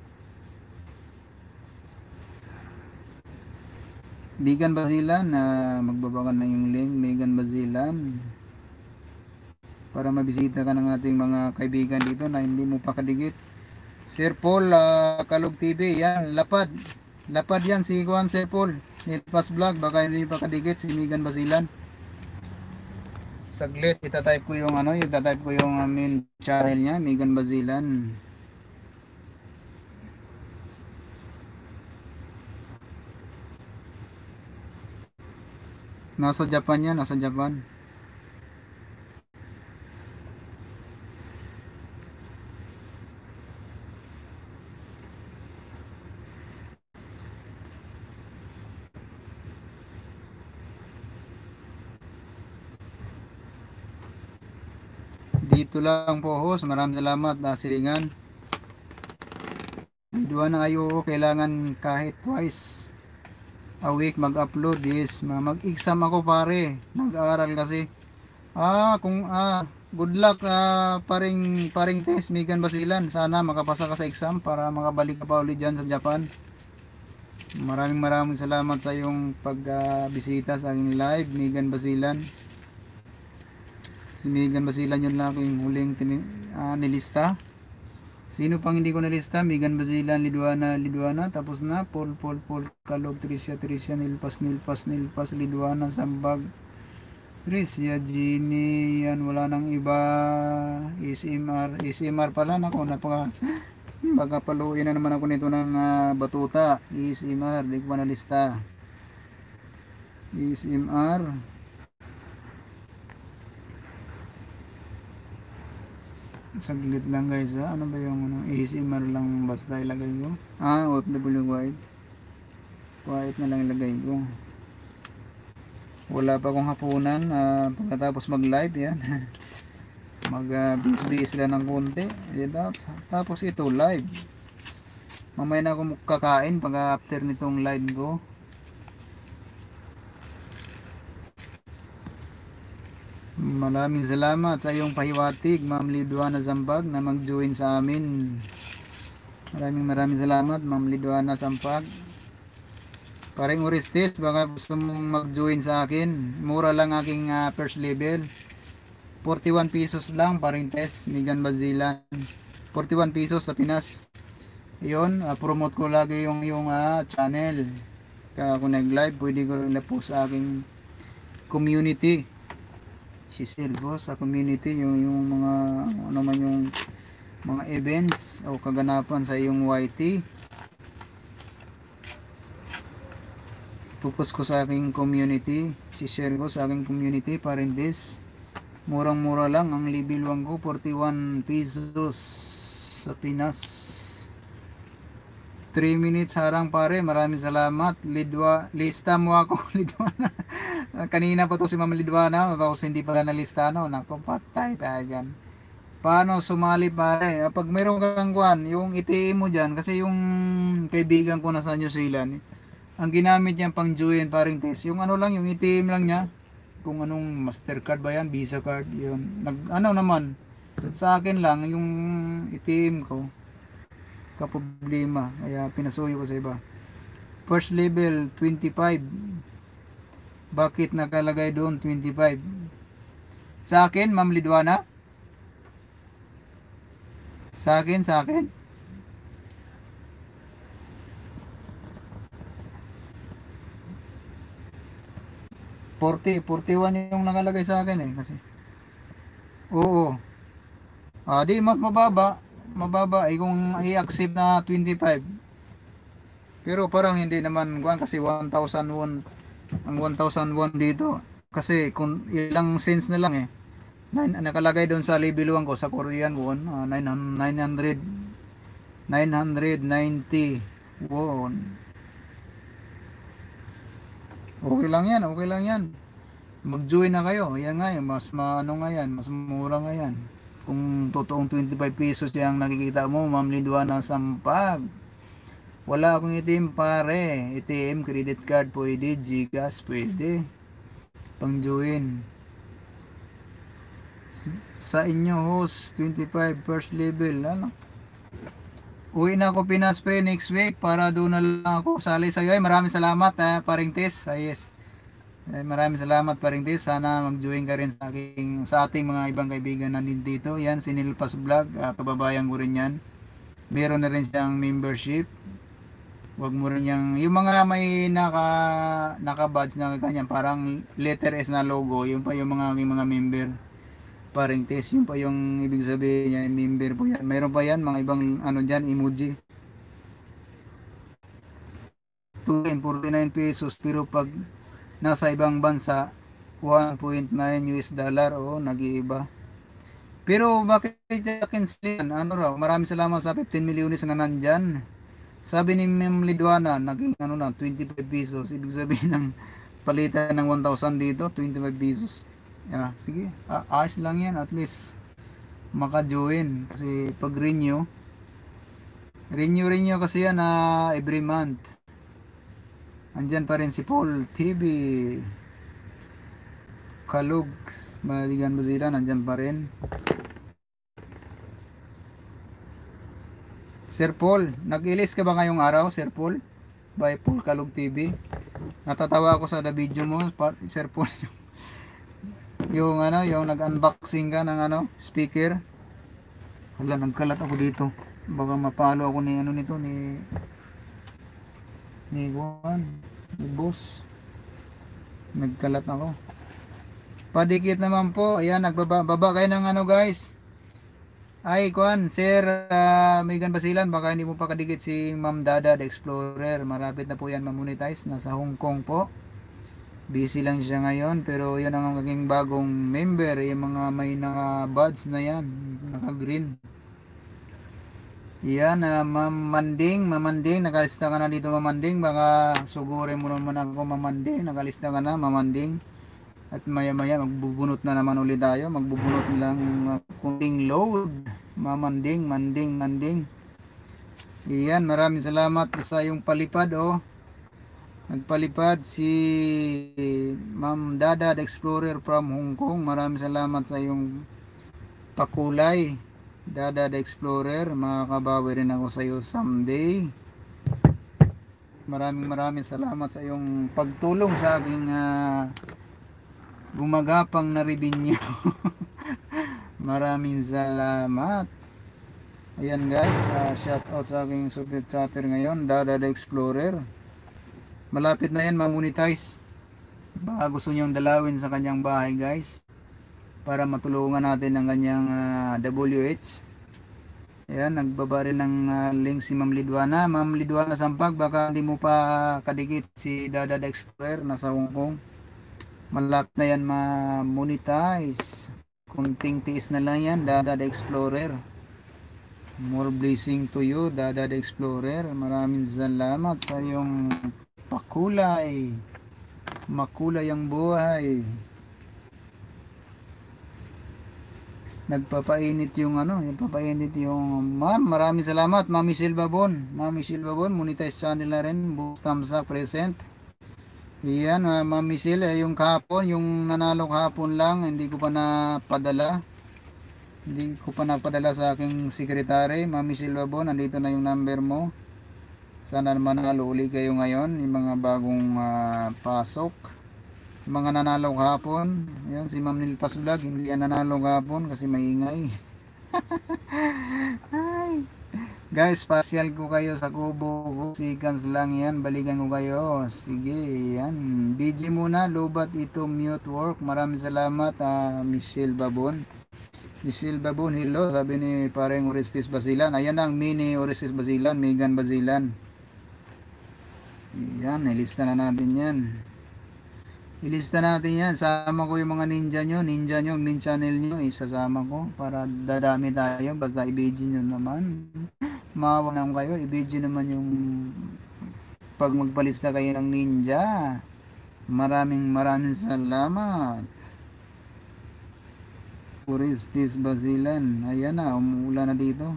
Megan Basilan, na uh, magbaba ka na yung link, Megan Basilan. Para mabisita ka ng ating mga kaibigan dito na hindi mo pa kadikit. Sir Paul, uh, Kalog T V, yan, lapad. Lapad yan si Juan Sir Paul. Nilpas Vlog, baka hindi pa kadikit si Megan Basilan. Saglit, itatype ko yung ano, itatype ko yung uh, main channel niya, Megan Basilan. Nasa Japan yan, nasa Japan. Dito lang po host, maraming salamat na silingan. Dua na kayo, kailangan kahit twice a week mag-upload this. Mag-exam ako pare, nag-aaral kasi. Ah, kung ah, good luck ah, paring paring test Megan Basilan. Sana makapasa ka sa exam para makabalik ka pa ulit dyan sa Japan. Maraming maraming salamat sa iyong pagbisita uh, sa aking live, Megan Basilan. Si Megan Basilan yun lang aking huling uh, nilista. Sino pang hindi ko nalista? Megan Basilan, Liduana, Liduana. Tapos na, Paul, Paul, Paul, Kalog, Tricia, Tricia, Nilpas, Nilpas, Nilpas, Liduana, Sambag, Tricia, Gini, yan, wala nang iba. S M R, S M R pala, nako, napaka, baka paluin na naman ako nito ng uh, batuta. S M R, di ko pa nalista. S M R, saglit lang guys ha. Ano ba yung ano, A S M R lang basta ilagay ko. Ah, O F W white. White na lang ilagay ko. Wala pa akong hapunan uh, pagkatapos mag live yan. Mag uh, bis-bis lang ng konti. Yan, tapos ito live. Mamaya na ako kakain pag after nitong live ko. Maraming salamat sa iyong pahiwatig, Ma'am Liduana Zambag, na mag-join sa amin. Maraming maraming salamat, Ma'am Liduana Zambag. Paring Orestes, baka gusto mong mag-join sa akin. Mura lang aking uh, first level. forty-one pesos lang, paring test, Megan Basilan. forty-one pesos sa Pinas. Yun, uh, promote ko lagi yung, yung uh, channel. Kaya kung nag-live, pwede ko rin na-post sa aking community. Si Silvo sa community yung yung mga ano man yung mga events o kaganapan sa iyong Y T. Focus ko sa aking community, si-share ko sa aking community para in this. Murang-mura lang ang libilwang ko, forty-one pesos sa Pinas. three minutes harang pare, maraming salamat. Lidwa, lista mo ako, Lidwana. Kanina pa to si Ma'am Lidwana, tapos hindi pala nalista, no? Naku, patay tayo dyan. Paano sumali pare? Pag meron kang kwan, yung I T M mo dyan, kasi yung kaibigan ko na sa New Zealand, ang ginamit niya pang join paring test, yung ano lang, yung I T M lang niya, kung anong Mastercard ba yan, Visa card, yun. Nag, ano naman, sa akin lang, yung I T M ko, kaproblema, kaya pinasuyo ko sa iba. First level twenty-five. Bakit nakalagay doon twenty-five? Sa akin, Ma'am Lidwana? Sa akin, sa akin. forty, forty-one yung nakalagay sa akin eh kasi. Oo. Ah, di mas mababa. Mababa ay kung i-accept na twenty-five. Pero parang hindi naman kuan kasi one thousand won ang one thousand won dito kasi kung ilang cents na lang eh. Nine, nakalagay doon sa level one ko sa Korean won uh, nine hundred nine hundred ninety won. Okay lang yan, okay lang yan. mag-join na kayo. Yan nga, mas maano nga yan, mas mura nga yan. Kung totoong twenty-five pesos yung nakikita mo, Ma'am Lidwana Sampag. Wala akong itim pare. A T M, credit card pwede, Gcash pwede. Pang join. Sa inyo host, twenty-five first level. Ano? Uwi na ako Pinas pre next week para doon na lang ako sali sa iyo. Ay, maraming salamat ha, paring Tis. Ay, yes. Ay, maraming salamat paring Tis. Sana mag-join ka rin sa aking sa ating mga ibang kaibigan na dito. Yan si Nilpas Vlog, uh, kababayan ko rin yan. Meron na rin siyang membership. Wag mo rin yung yung mga may naka naka-badge na ganyan, parang letter S na logo, yung pa yung mga aking mga member. Paring Tis, yung pa yung ibig sabihin niya, member po yan. Mayroon pa yan, mga ibang ano dyan, emoji. two forty-nine pesos, pero pag nasa ibang bansa, one point nine U S dollar, o, oh, nag-iiba. Pero bakit cancel yan? Ano raw, maraming salamat sa fifteen milyones na nandyan. Sabi ni Ma'am Lidwana, naging ano na, twenty-five pesos. Ibig sabihin ng palitan ng one thousand dito, twenty-five pesos. Yeah, sige, ah, ayos lang yan, at least maka-join. Kasi pag renew, renew renew kasi yan na uh, every month. Andyan pa rin si Paul T V Kalug Maligan Bazila, nandyan pa rin. Sir Paul, nag-ilis ka ba ngayong araw, Sir Paul? By Paul Kalug T V. Natatawa ako sa the video mo, Sir Paul. Yung ano, yung nag-unboxing ka ng ano, speaker. Wala, nagkalat ako dito. Baka mapalo ako ni ano nito ni ni Juan, ni boss. Nagkalat ako. Padikit naman po. Ayan, nagbaba baba kayo ng ano, guys. Ay, Juan, Sir uh, Megan Basilan, baka hindi mo pa kadikit si Ma'am Dada the Explorer. Marapit na po yan ma-monetize. Nasa Hong Kong po. Busy lang siya ngayon, pero yan ang maging bagong member, yung mga may naka-buds na yan, naka-green. Yan, uh, Ma'am Manding, Mamanding, nakalista ka na dito Mamanding, baka sugurin mo naman ako Mamanding, nakalista ka na Mamanding. At maya maya magbubunot na naman ulit tayo, magbubunot lang uh, kunting load, Mamanding, Manding, Manding. Yan, maraming salamat sa yung palipad, oh. Nagpalipad si Ma'am Dada the Explorer from Hong Kong. Maraming salamat sa iyong pakulay, Dada the Explorer. Makakabawi rin ako sa iyo someday. Maraming maraming salamat sa iyong pagtulong sa aking uh, gumagapang na revenue. Maraming salamat. Ayan guys, uh, shout out sa aking super chatter ngayon, Dada the Explorer. Malapit na yan ma-monetize. Baka gusto niyong dalawin sa kanyang bahay guys, para matulungan natin ang kanyang uh, W H. Ayan, nagbaba rin ng uh, link si Ma'am Lidwana. Ma'am Lidwana Sampag, baka hindi mo pa kadikit si Dada the Explorer, nasa Hong Kong. Malapit na yan ma-monetize. Kunting tiis na lang yan, Dada the Explorer. More blessing to you, Dada the Explorer. Maraming salamat sa iyong pakulay, makulay ang buhay. Nagpapainit yung ano, nagpapainit yung ma'am. Maraming salamat, Mami Silva Bon. Mami Silva Bon, monetize channel na rin. Boost thumbs up, present. Iyan, uh, Mami Sil, eh, yung kahapon, yung nanalo kahapon lang, hindi ko pa napadala. Hindi ko pa napadala sa aking sekretary. Mami Silva Bon, nandito na yung number mo. Sana manalo uli kayo ngayon, yung mga bagong uh, pasok. Yung mga nanalo kahapon, yan si Ma'am Nilpas Vlog, hindi yan nanalo kahapon kasi maingay. Ay. Guys, pasyal ko kayo sa kubo, seconds lang yan, balikan ko kayo. Sige, yan. B G muna, lubat ito mute work. Maraming salamat, uh, Michelle Babon. Michelle Babon, hello, sabi ni pareng Orestes Basilan. Ayan ang mini Orestes Basilan, Megan Basilan. Yan, ilista na natin yan. Ilista natin yan. Sama ko yung mga ninja nyo. Ninja nyo, min channel nyo. Isasama ko para dadami tayo. Basta i-B G nyo naman. Maawa naman kayo. I-B G naman yung pag magpalista kayo ng ninja. Maraming maraming salamat. Puristis Basilan. Ayan na, umuulan na dito.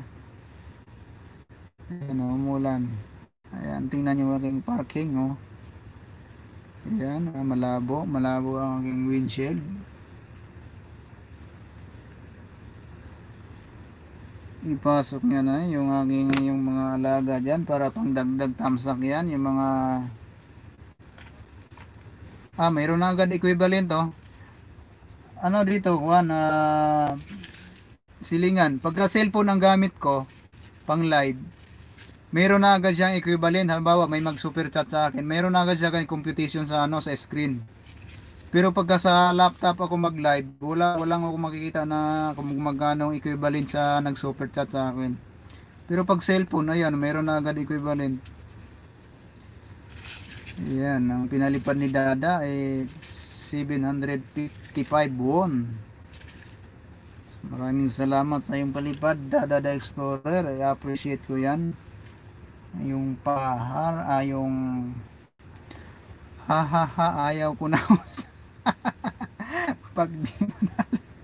Ayan na, umuulan. Ayan, tingnan nyo aking parking, oh. Ayan, ah, malabo. Malabo ang aking windshield. Ipasok nyo na yung aking yung mga alaga dyan para pang dagdag tamsak yan. Yung mga... Ah, mayroon na agad equivalent, oh. Ano dito, Juan, uh, silingan. Pagka cellphone ang gamit ko, pang live, meron na agad siyang equivalent. Halimbawa, may mag-super chat sa akin. Meron na agad siya kayong computation sa ano sa screen. Pero pagka sa laptop ako mag-live, wala walang ako makikita na kung magkano equivalent sa nag-super chat sa akin. Pero pag cellphone, ayan, meron na agad equivalent. Ayan, ang pinalipad ni Dada ay seven hundred fifty-five won. Maraming salamat sa iyong palipad, Dada the Explorer. I appreciate ko yan. Yung pahar, ay yung ha ha ha, ayaw ko na pag di mo na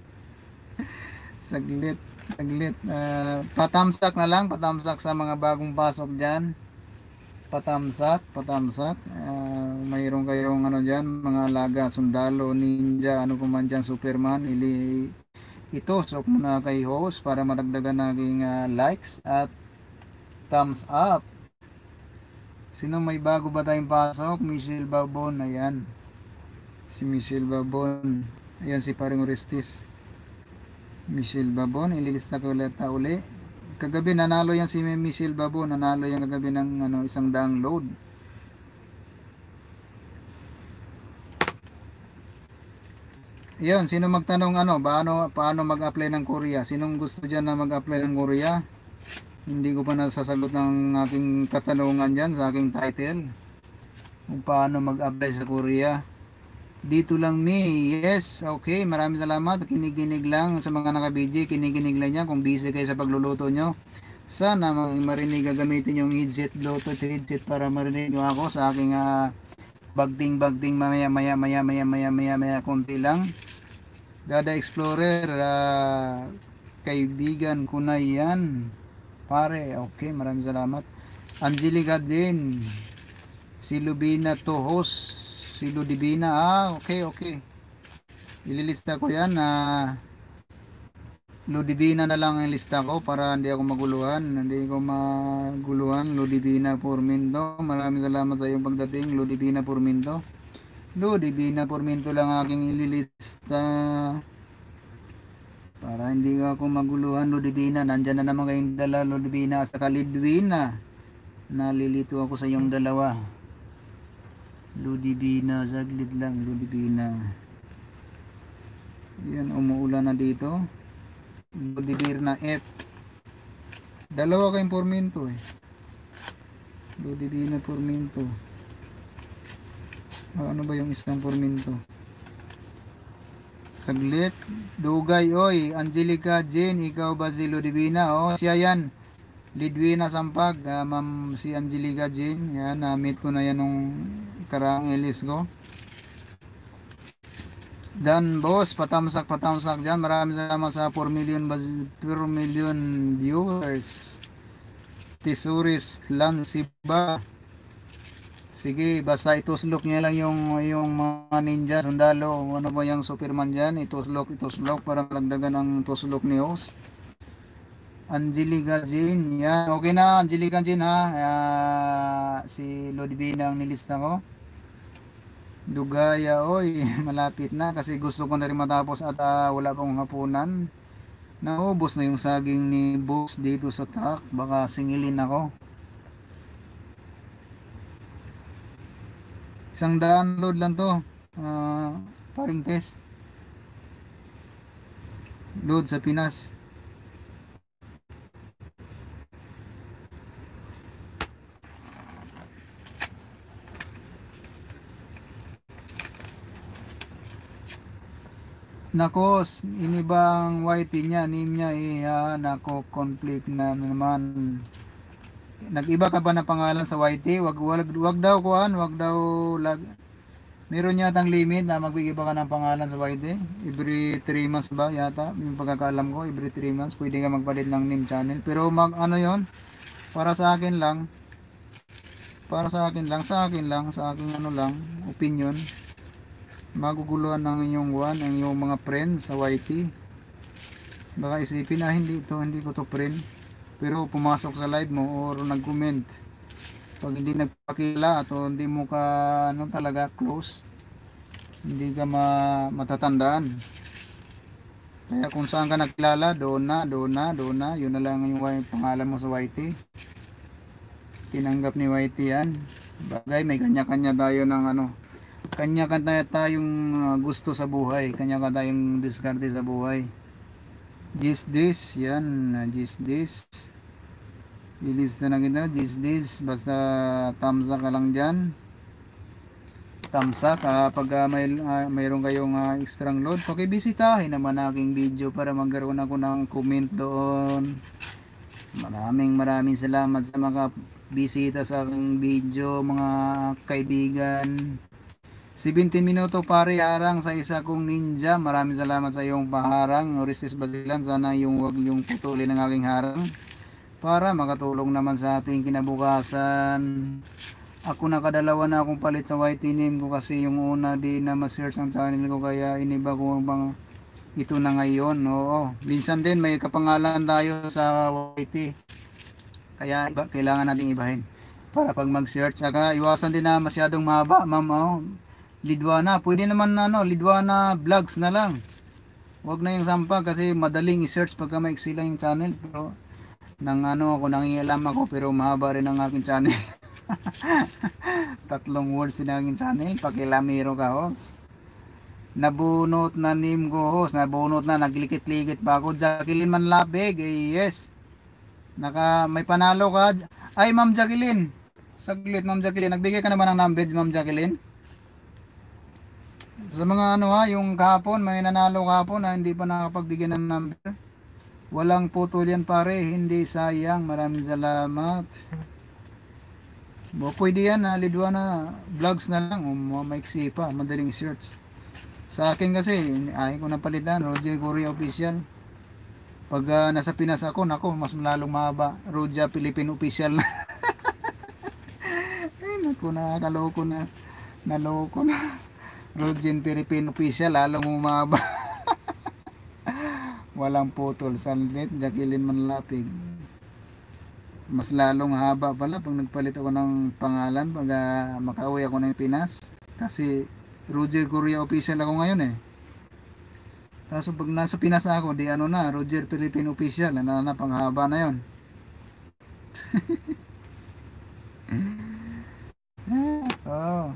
saglit, saglit uh, patamsak na lang, patamsak sa mga bagong pasok dyan, patamsak, patamsak uh, mayroon kayong ano dyan, mga alaga, sundalo, ninja, ano pa man dyan, Superman, ili ito, sok muna kay host para madagdagan naging uh, likes at thumbs up. Sino may bago ba tayong pasok? Michelle Babon, ayan. Si Michelle Babon. Ayan si Paring Orestes. Michelle Babon, ililista ko ulit ta uli. Kagabi nanalo yan si Michelle Babon, nanalo yan kagabi ng ano, isang daang load. Ayan, sino magtanong ano, paano, paano mag-apply ng Korea? Sinong gusto dyan na mag-apply ng Korea? Hindi ko pa nasasagot ng aking katanungan dyan sa aking title. Kung paano mag-apply sa Korea. Dito lang me. Yes, okay. Maraming salamat. Kinikinig lang sa mga naka-B J. Kinikinig lang yan kung busy kayo sa pagluluto nyo. Sana marinig gagamitin yung headset, Bluetooth headset para marinig nyo ako sa aking uh, bagding-bagding maya maya maya maya maya maya maya konti lang. Dada Explorer, uh, kaibigan ko na yan. Pare, okay, maraming salamat. Angelica din. Si Lubina Tohos. Si Ludivina. Ah, okay, okay. Ililista ko yan. Ah, Ludivina na lang ang lista ko para hindi ako maguluhan. Hindi ko maguluhan. Ludivina Porminto. Maraming salamat sa iyong pagdating. Ludivina Porminto. Ludivina Porminto lang aking ililista. Para hindi ako maguluhan, Ludivina. Nandyan na naman kayong dala, Ludivina at saka Lidwina. Nalilito ako sa iyong dalawa. Ludivina, saglit lang, Ludivina. Yan, umuulan na dito. Ludivina F. Dalawa kayong porminto eh. Ludivina porminto. O, ano ba yung isang porminto? Saglit. Dugay, oy. Angelica Jane, ikaw ba si Ludivina? O, siya yan. Lidwina Sampag. Uh, Ma'am si Angelica Jane. Yan, na-meet ko na yan nung karaang ilis ko. Dan boss, patamsak patamsak dyan. Maraming salamat sa four million four million viewers. Tisuris Lansiba. Sige, basta ituslok niya lang yung yung mga ninja, sundalo, ano ba yung Superman dyan, ituslok, ituslok para lagdagan ang tuslok ni host. Angelica Jean, yan, okay na Angelica Jean ha, uh, si Ludivina ang nilista ko. Dugaya, oy, malapit na kasi gusto ko na rin matapos at uh, wala pang hapunan. Naubos na yung saging ni boss dito sa truck, baka singilin ako. Isang daan load lang to, uh, paring test. Load sa Pinas. Nako, inibang white niya, name niya eh, ha, nako, conflict na naman. Nag-iba ka ba na pangalan sa Y T? Wag, wag, wag daw kuan, wag daw lag, Meron yatang limit na magbigay ka ng pangalan sa Y T. Every three months ba yata? Yung pagkakaalam ko, every three months pwede ka magpalit ng name channel. Pero mag ano yon, para sa akin lang, para sa akin lang, sa akin lang, sa aking ano lang, opinion, maguguluhan ng inyong one, ang inyong mga friends sa Y T. Baka isipin na hindi ito, hindi ko to friend. Pero pumasok sa live mo or nag-comment, pag hindi nagpakila at hindi mo ka ano talaga close, hindi ka ma, matatandaan. Kaya kung saan ka nakilala, doon na, doon na, doon na, yun na lang yung pangalan mo sa Y T. Tinanggap ni Y T yan. Bagay, may kanya-kanya tayo ng ano, kanya-kanya tayong uh, gusto sa buhay, kanya-kanya tayong diskarte sa buhay. This this, yan, this this. Ilista na kita, this this, basta thumbs up ka lang dyan. Thumbs up, kapag uh, may, uh, mayroon kayong uh, extra load, pakibisitahin naman aking video para magkaroon ako ng comment doon. Maraming maraming salamat sa mga bisita sa aking video, mga kaibigan. seventeen minuto pare harang sa isa kong ninja. Maraming salamat sa iyong paharang, Orestes Basilan. Sana yung wag yung putulin ng aking harang para makatulong naman sa ating kinabukasan. Ako nakadalawa na akong palit sa Y T name ko kasi yung una di na ma-search ang channel ko, kaya iniba ko bang ito na ngayon. Oo, minsan din may kapangalan tayo sa Y T, kaya iba, kailangan nating ibahin para pag mag-search. Saka iwasan din na masyadong mahaba, ma'am. Oh, Lidwana, pwede naman ano, Lidwana vlogs na lang. Huwag na yung sampag kasi madaling i-search pagka maiksi lang yung channel. Pero nang ano ako, nangingialam ako, pero mahaba rin ang aking channel. Tatlong words din ang aking channel, pakilamiro ka host. Nabunot na name ko host, nabunot na, naglikit-likit pa ako. Jacqueline Manlabig, eh, yes. Naka, may panalo ka. Ay, Ma'am Jacqueline. Saglit, Ma'am Jacqueline. Nagbigay ka naman ng number, Ma'am Jacqueline. Sa mga ano ha, yung kahapon, may nanalo kahapon na hindi pa nakapagbigay ng number. Walang putol yan pare, hindi sayang. Maraming salamat. Bo, pwede yan ha, Lidwana vlogs na lang. O, maiksi pa, madaling search. Sa akin kasi, ayaw ko na palitan, Roger Korea Official. Pag uh, nasa Pinas ako, nako, mas lalong mahaba. Roger Philippine Official na. Ay, naku, nakakaloko na. Naloko na. Roger Philippine Official, lalong umaba. Walang putol. Sanlit, Jacqueline Manlapig. Mas lalong haba pala pag nagpalit ako ng pangalan pag uh, makauwi ako ng Pinas. Kasi Roger Korea Official ako ngayon eh. Tapos pag nasa Pinas ako, di ano na, Roger Philippine Official. Ano na, panghaba na yon. Oh.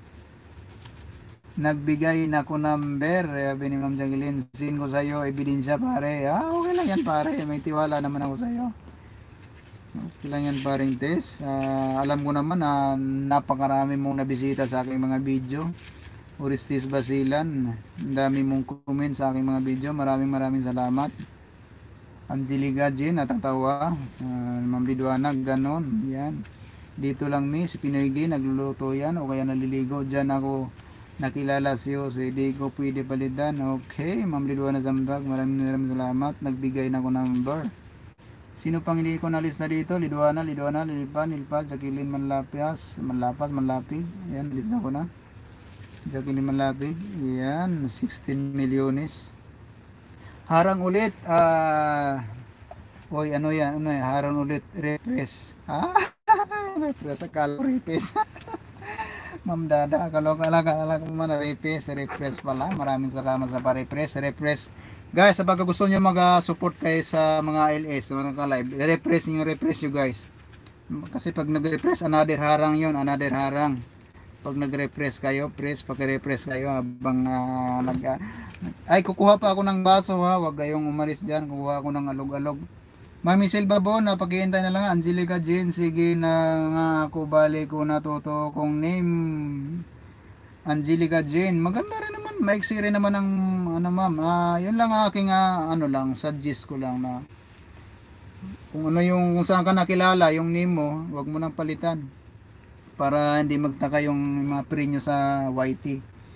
Nagbigay na ko number, sabi ni Ma'am Jacqueline, sin ko sa iyo ebidensya pare. Ah, okay lang yan pare, may tiwala naman ako sa iyo. Okay lang yan paring test. Uh, alam ko naman na napakarami mong nabisita sa aking mga video. Orestes Basilan, ang dami mong comment sa aking mga video. Maraming maraming salamat. Angelica Jean, natatawa. Uh, Ma'am Lidwana, ganon. Yan. Dito lang mi, si Pinoygi, nagluluto yan o kaya naliligo. Diyan ako nakilala siyo, so hindi ko pwede palitan. Okay, Ma'am Lidwana Zambag, maraming maraming salamat. Nagbigay na ako ng number. Sino pang hindi ko nalista dito? Lidwana, Lidwana, Lilipan, Lilipan, Jacqueline Manlapias, Manlapas, Manlapig. Yan, lista ko na. Jacqueline Manlapig. Yan, sixteen milyones. Harang ulit. Ah, uh, oy, ano yan? Ano yan? Harang ulit. Refresh. Ah, refresh. Akala refresh. Ma'am Dada, akala-akala ko man refresh, refresh pala. Maraming salamat sa pa-refresh, refresh. Guys, sa pagka gusto nyo mag-support kayo sa mga L S, mga ka-live, refresh nyo, refresh nyo guys. Kasi pag nag-refresh, another harang yon, another harang. Pag nag-refresh kayo, press, pag-refresh kayo habang uh, nag... Uh, ay, kukuha pa ako ng baso ha, huwag kayong umalis dyan, kukuha ako ng alog-alog. Mami Silva Bon, napaghihintay na lang. Angelica Jean, sige na nga ako bali ko natuto kong name. Angelica Jean, maganda rin naman, maiksi rin naman ang ano ma'am. Ah, yun lang aking uh, ano lang, suggest ko lang na kung ano yung kung saan ka nakilala, yung name mo, wag mo nang palitan. para hindi magtaka yung mga preno sa Y T.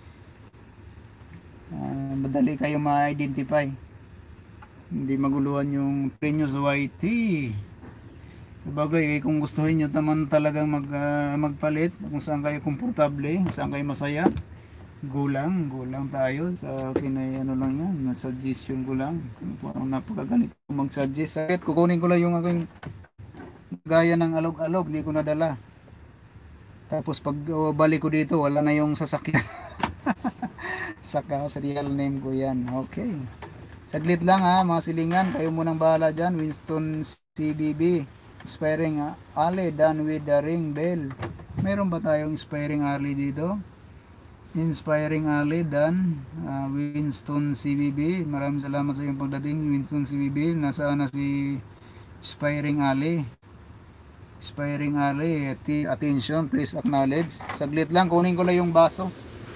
Uh, madali kayo ma-identify, hindi maguluhan yung preno sa Y T. Sabagay, kung gustuhin nyo naman talagang mag, uh, magpalit kung saan kayo komportable, saan kayo masaya, gulang, gulang tayo. Sa akin ay ano lang yan, suggestion ko lang. Kung napakagalit ko mag-suggest. Sakit, kukunin ko lang yung aking gaya ng alog-alog, hindi ko nadala. Tapos pag uh, balik ko dito, wala na yung sasakyan. Saka serial name ko yan. Okay. Saglit lang ha, mga silingan. Kayo munang bahala dyan. Winston C B B. Inspiring alley done with the ring bell. Meron ba tayong inspiring alley dito? Inspiring alley done. uh, Winston C B B. Maraming salamat sa iyong pagdating, Winston C B B. Nasaan na si inspiring alley? Inspiring alley, attention, please acknowledge. Saglit lang, kunin ko lang yung baso.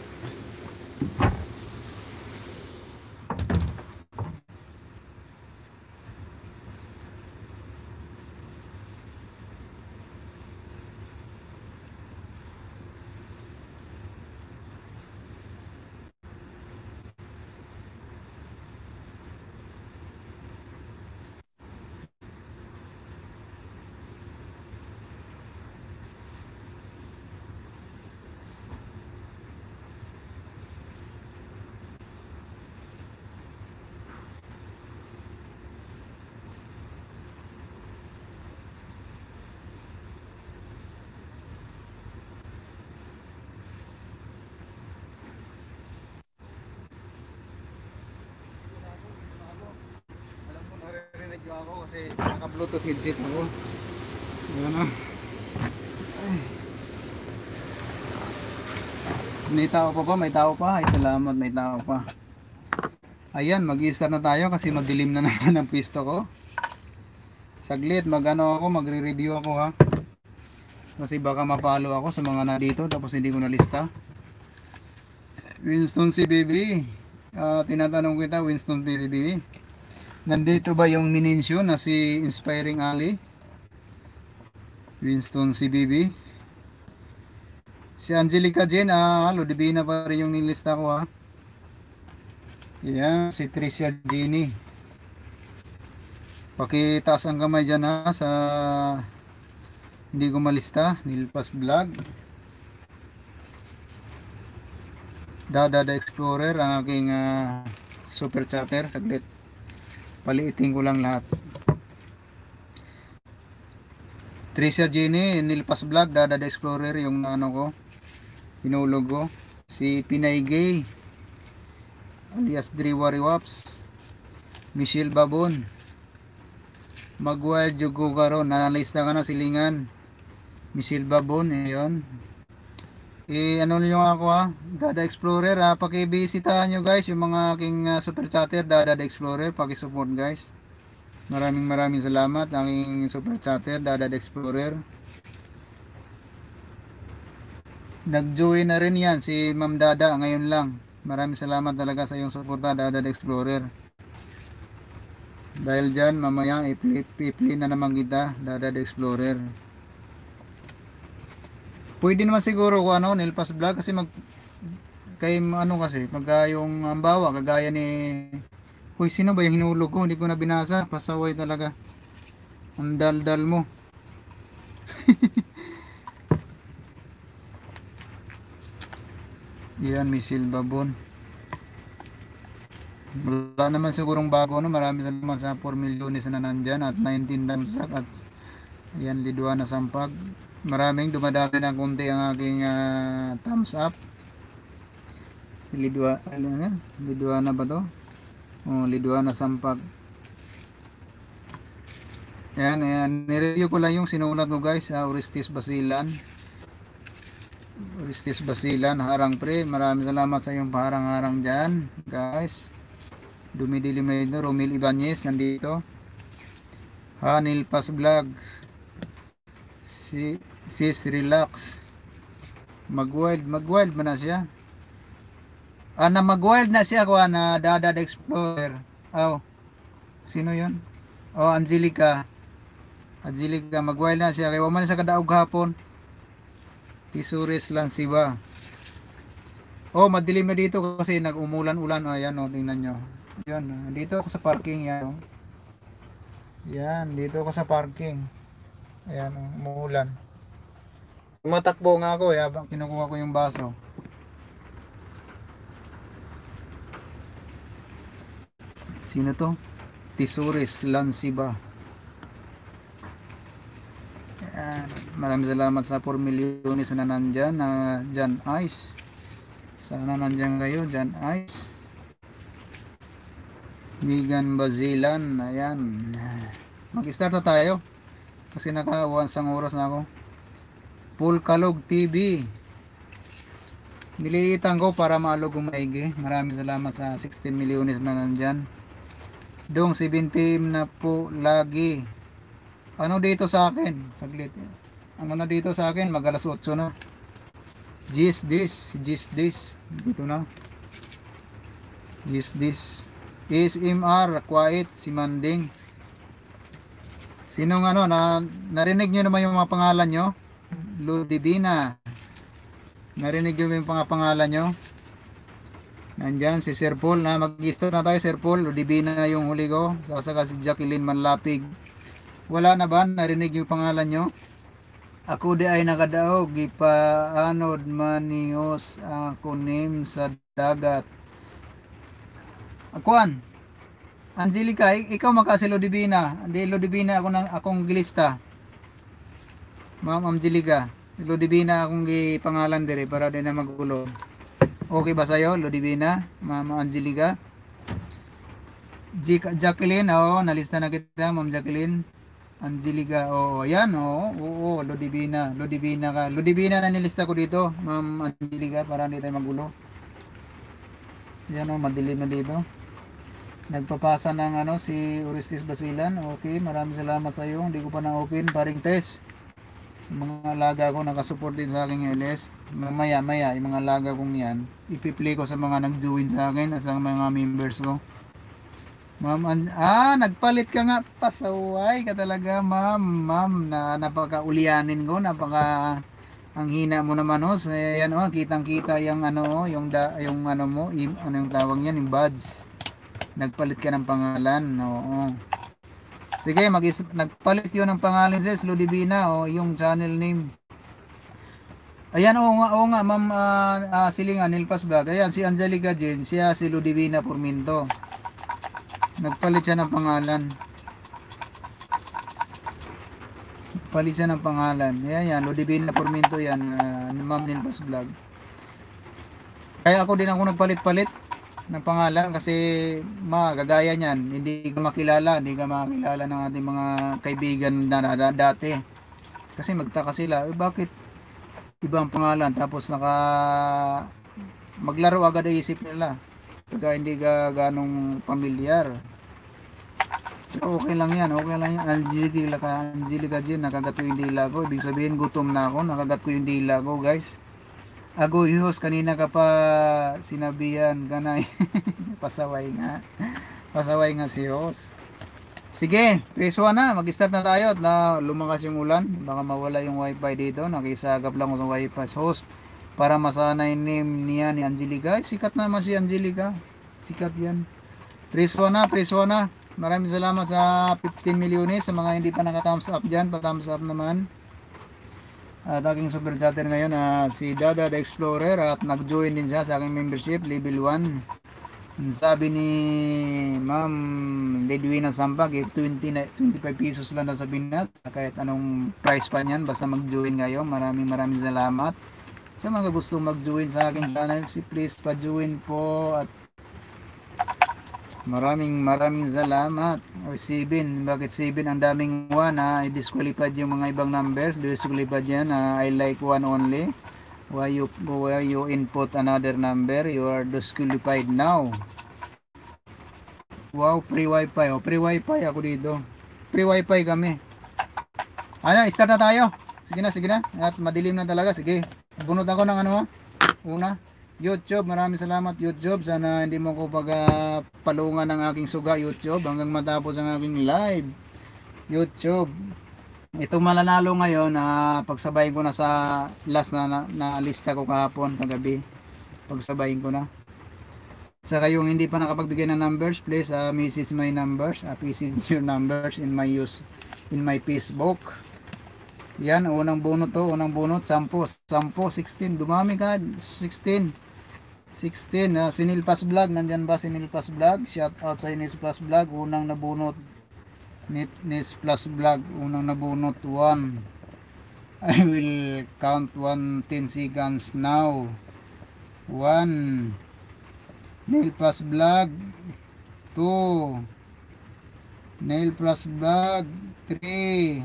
Ako kasi naka-bluetooth headset ako. Ayan na. May tao pa ba? May tao pa? Ay salamat, may tao pa. Ayan, mag-i-start na tayo kasi madilim na naman ang pwesto ko. Saglit, mag-ano ako, magre-review ako ha. Kasi baka mapalo ako sa mga nandito tapos hindi ko nalista. Winston C B B. Uh, tinatanong kita, Winston C B B. Nandito ba yung minensyon na si Inspiring alley? Winston C B B. Si Angelica Jane, ah, halo, Divina pa rin yung nilista ko ha. Yan, si Tricia Jenny. Pakitaas ang kamay dyan ha sa hindi ko malista. Nilpas Vlog. Dada the Explorer, ang aking uh, super chatter. Saglit. Paliitin ko lang lahat. Tricia Jenny, Nilpas Vlog, Dada the Explorer, yung ano ko, hinulog ko. Si Pinay Gay, alias Driwari Waps. Michelle Babon. Magwild Jugo karon, nanalista ka na silingan. Michelle Babon, ayun. Eh, ano nyo ako ha, Dada Explorer ha, pakibisitahan nyo guys yung mga aking uh, super chatter, Dada Explorer, pakisupport guys. Maraming maraming salamat ang aking super chatter, Dada Explorer. Nag-join na rin yan si Ma'am Dada ngayon lang. Maraming salamat talaga sa iyong suporta, Dada Explorer. Dahil dyan mamaya i-play na naman kita, Dada Explorer. Pwede naman siguro kung ano, Nilpas Vlog kasi mag kay ano kasi, pagka yung ambawa kagaya ni Uy, sino ba yung hinulog ko? Hindi ko na binasa, pasaway talaga. Ang dal-dal mo. Yan, Michelle Babon. Wala naman sigurong bago no, marami salamat sa four milyones na nandyan at nineteen damsak at yan, Liduana Sampag. Maraming dumadami ng konti ang aking uh, thumbs up. Lidua, ano nga? Liduana ba to? Oh, Liduana Sampag. Ayan, ayan. Nireview ko lang yung sinulat ko guys. Uh, Orestes Basilan. Orestes Basilan, harang pre. Maraming salamat sa iyong paharang-harang dyan guys. Dumidilim na ito. Romil Ibanez nandito. Hanil Pas Vlog. Si Sis Relax. Magwild, magwild ba na siya? Ah, na magwild na siya ko na Dada the Explorer. Oh. Sino 'yon? Oh, Angelica. Angelica, magwild na siya kay wa man sa kadaog hapon. Tisuris Lansiba. Oh, madilim na dito kasi nag-umulan-ulan. Oh, ayan, oh, tingnan nyo. Yan, oh. Dito ako sa parking. Yan, oh. Yan, dito ako sa parking. Ayan, oh, umuulan. Matakbo nga ako eh, habang kinukuha ko yung baso. Sino to? Tisuris Lansiba. Ayan, maraming salamat sa four milyones na nandyan na Jan Ice. Sana nandyan kayo, Jan Ice. Migan Bazilan. Ayan, mag-start na tayo kasi naka-isang oras na ako. Pulkalog T V, nililitan ko para maalog kung maigi. Maraming salamat sa sixteen milyones na nandyan. Dong seven p m na po lagi. Ano dito sa akin? Saglit. Ano na dito sa akin? Mag alas otso na. Gis this, gis this. Dito na. Gis this. S M R, quiet, si Manding. Sinong ano, na, narinig nyo naman yung mga pangalan nyo? Ludivina. Narinig nyo yung mga pangalan nyo? Nandyan si Sir Paul na mag-start na tayo. Sir Paul, Ludivina yung huli ko. Saka si Jacqueline Manlapig. Wala na ba? Narinig yung pangalan nyo? Ako di ay nakadaog. Ipaanod manios ako nim sa dagat. Akuan. Angelica, ikaw makasi Ludivina. Hindi Ludivina ako nang akong gilista. Ma'am Angelica, Ludivina akong gipangalan dire para di na magulo. Okay ba sa'yo, Ludivina? Ma'am Angelica? G Jacqueline, oo, nalista na kita, Ma'am Jacqueline. Angelica, oo, yan, oo, oo, Ludivina, Ludivina ka. Ludivina na nilista ko dito, Ma'am Angelica, para hindi tayo magulo. Yan, oo, madilim na dito. Nagpapasa ng ano, si Orestes Basilan. Okay, maraming salamat sa iyo. Hindi ko pa na-open, paring test. Mga laga ko nakasupport din sa aking L S. Maya maya yung mga laga kong yan ipi-play ko sa mga nag-join sa akin at sa mga members ko. Ma'am, ah, nagpalit ka nga. Pasaway ka talaga, ma'am. Ma'am, na napaka-ulyanin ko, napaka ang hina mo naman, oh. So, yan, oh, kitang-kita yung ano, yung da, yung ano mo, im, ano yung tawag niyan, yung buds. Nagpalit ka ng pangalan, oo. Sige, mag nagpalit yun ng pangalan sis, Ludivina, o yung channel name. Ayan, oo nga, oo nga, ma'am uh, uh, Silingan, Nilpas Vlog. Ayan, si Angelica Jen, siya si Ludivina Porminto. Nagpalit siya ng pangalan. Nagpalit siya ng pangalan. Ayan, yan, Ludivina Porminto yan, uh, ma'am Nilpas Vlog. Kaya ako din ako nagpalit-palit ng pangalan kasi magagaya niyan, hindi ka makilala, hindi ka makilala ng ating mga kaibigan na, na, na dati. Kasi magtaka sila, eh, bakit ibang pangalan tapos naka maglaro agad ang isip nila. Kaya hindi ka ganong pamilyar. Pero okay lang yan, okay lang yan. Angelica ka, Angelica Jen, nakagat ko yung dila ko. Ibig sabihin gutom na ako, nakagat ko yung dila ko, guys. Ago hihos, kanina ka pa sinabihan ka na. Pasaway nga. Pasaway nga si host. Sige, phase one na. Mag-start na tayo at na lumakas yung ulan. Baka mawala yung wifi dito. Nakisagap lang ko sa wifi host para masanay name niya ni Angelica. Sikat naman si Angelica. Sikat yan. Phase one na, phase one na. Maraming salamat sa fifteen milyones. Sa mga hindi pa naka-thumbs up dyan, pa-thumbs up naman. At aking super chatter ngayon uh, si Dada the Explorer at nag-join din siya sa aking membership level one. Sabi ni Ma'am Ledwina Sampag, eh, twenty, twenty-five pesos lang na sa Pinas, kahit anong price pa niyan, basta mag-join ngayon. Maraming maraming salamat. Sa mga gusto mag-join sa aking channel, si please pa-join po at maraming maraming salamat. O seven, bakit seven? Ang daming one ha. I-disqualified yung mga ibang numbers. Disqualified yan. Uh, I like one only. Why you, why you input another number? You are disqualified now. Wow, free wifi. O, free wifi ako dito. Free wifi kami. Ano, start na tayo. Sige na, sige na. At madilim na talaga. Sige. Bunot ako ng ano. Una. YouTube, maraming salamat YouTube. Sana hindi mo ko pagpalungan ng aking suga YouTube hanggang matapos ang aking live. YouTube. Itong mananalo ngayon, na pagsabayin ko na sa last na, na, na lista ko kahapon, kagabi. Pagsabayin ko na. Saka yung hindi pa nakapagbigay ng numbers, please uh, message my numbers, uh, message your numbers in my use in my Facebook. Yan, unang bunot to, unang bunot, sampo, sampo, sixteen, dumami ka, sixteen. sixteen, uh, Sinilpas Vlog, nandyan ba Sinilpas Vlog? Shout out sa Sinilpas Vlog, unang nabunot. Nitness Plus Vlog, unang nabunot, one. I will count one, ten seconds now. one. Nail Plus Vlog, two. Nail Plus Vlog, three.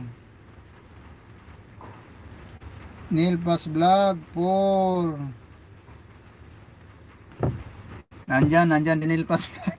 Nail Plus Vlog, four. Nandyan, nandyan din Nail Plus Vlog.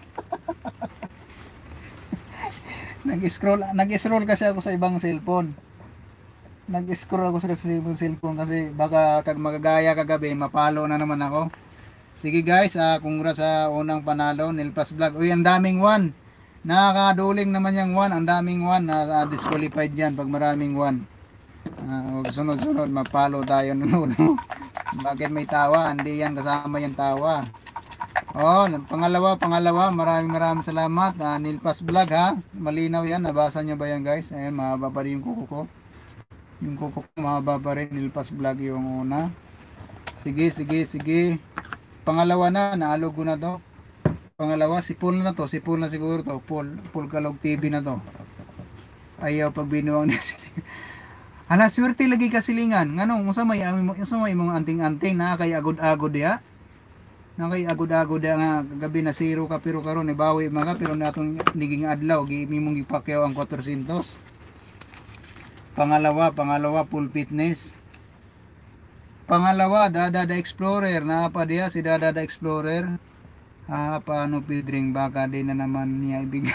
Nag-scroll, nag-scroll kasi ako sa ibang cellphone. Nag-scroll ako sa ibang cellphone kasi baka kag magagaya kagabi, mapalo na naman ako. Sige guys, uh, congrats sa unang panalo, Nail Plus Vlog. Uy, ang daming one. Nakakaduling naman yung one, ang daming one. Na uh, disqualified yan pag maraming one. Uh, sunod-sunod, mapalo tayo nun. Bakit may tawa? Hindi yan kasama yung tawa. Oh, pangalawa, pangalawa, maraming maraming salamat. Uh, Nail Plus Vlog ha. Malinaw yan, nabasa nyo ba yan guys? Ayun, mahaba pa rin yung kuko ko. Yung kuko ko, mahaba pa rin. Nail Plus Vlog yung una. Sige, sige, sige. Pangalawa na, naalog ko na to. Pangalawa, si Paul na to. Si Paul na siguro to. Paul, Paul Kalog T V na to. Ayaw pag binuwang na silingan. Hala, swerte lagi kasilingan. Ngano, unsa may unsa may mong anting-anting na kay agod-agod ya. Na kay agod-agod ya nga gabi na zero ka pero karon ni bawi mga pero natong niging adlaw gi mimong gipakyaw ang four hundred. Pangalawa, pangalawa full fitness. Pangalawa, Dada the Explorer. Napa diya si Dada the Explorer. Ah, paano pidring baka din na naman niya ibigay.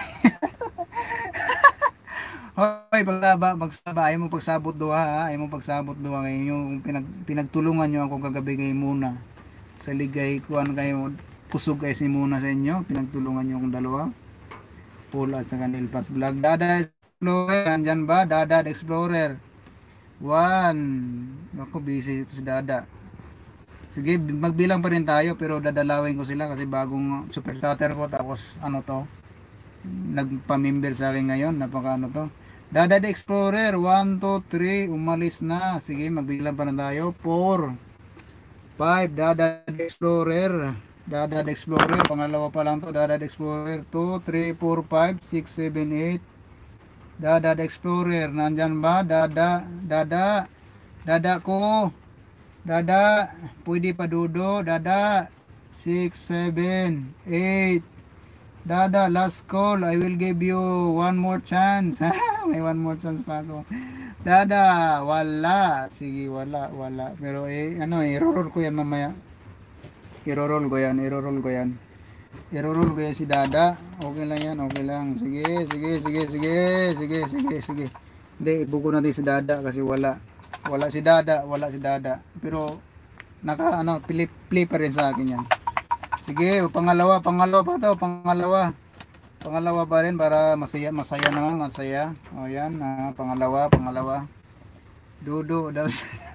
Hoy, pagsaba, pagsaba, ayaw mo pagsabot duha ha. Ayaw mo pagsabot duha kayo. Yung pinag, pinagtulungan nyo ako kagabi kayo muna. Sa ligay, kuhan kayo, kusog kayo si muna sa inyo. Pinagtulungan nyo akong dalawa. Paul at sa Nail Plus Vlog. Dada Explorer, andyan ba? Dada the Explorer. One. Ako, busy ito si Dada. Sige, magbilang pa rin tayo pero dadalawin ko sila kasi bagong super starter ko tapos ano to nagpa-member sa akin ngayon, napaka ano to. Dada the Explorer, one, two, three, umalis na. Sige, magbilang pa rin tayo. four, five, Dada the Explorer. Dada the Explorer, pangalawa pa lang to. Dada the Explorer, two, three, four, five, six, seven, eight. Dada the Explorer, nandyan ba? Dada, Dada, Dada ko. Dada, pwede pa dudo. Dada, six, seven, eight. Dada, last call. I will give you one more chance. May one more chance pa ako. Dada, wala. Sige, wala, wala. Pero eh, ano, i-roll ko yan mamaya. I-roll ko yan, i-roll ko yan. I-roll ko yan si Dada. Okay lang yan, okay lang. Sige, sige, sige, sige, sige, sige, sige. Hindi, ibuko natin si Dada kasi wala. Wala si Dada, wala si Dada. Pero, naka, ano, play, play pa rin sa akin yan. Sige, pangalawa, pangalawa pa to, pangalawa. Pangalawa pa rin para masaya, masaya naman, masaya. O yan, ah, pangalawa, pangalawa. Dudo, daw.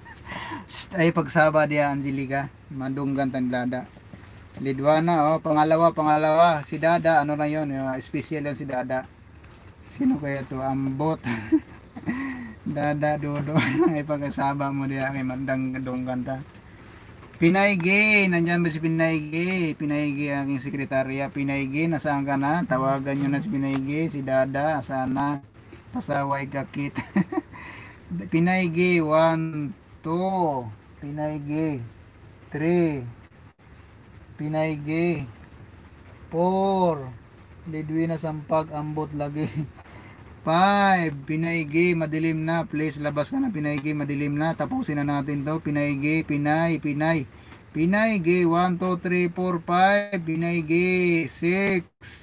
Ay, pagsaba dia, Angelica. Madunggan tan Dada. Lidwana, oh, pangalawa, pangalawa. Si Dada, ano na yun, uh, special yan si Dada. Sino kaya to? Ambot. Dada, Dudo. Ay, pagkasaba mo dia, kay mandang dunggan ta. Pinaygi, nandyan ba si Pinaygi? Pinaygi aking sekretarya. Pinaygi, nasaan ka na? Tawagan nyo na si Pinaygi, si Dada, sana pasaway kakit. Pinaygi, one, two. Pinaygi, three. Pinaygi, four. Lidwi na sampag, ambot lagi. five. Pinaygi, madilim na. Please, labas ka na Pinaygi, madilim na. Tapusin na natin to. Pinaygi, Pinay, Pinay. Pinaygi, one, two, three, four, five. Pinaygi, six.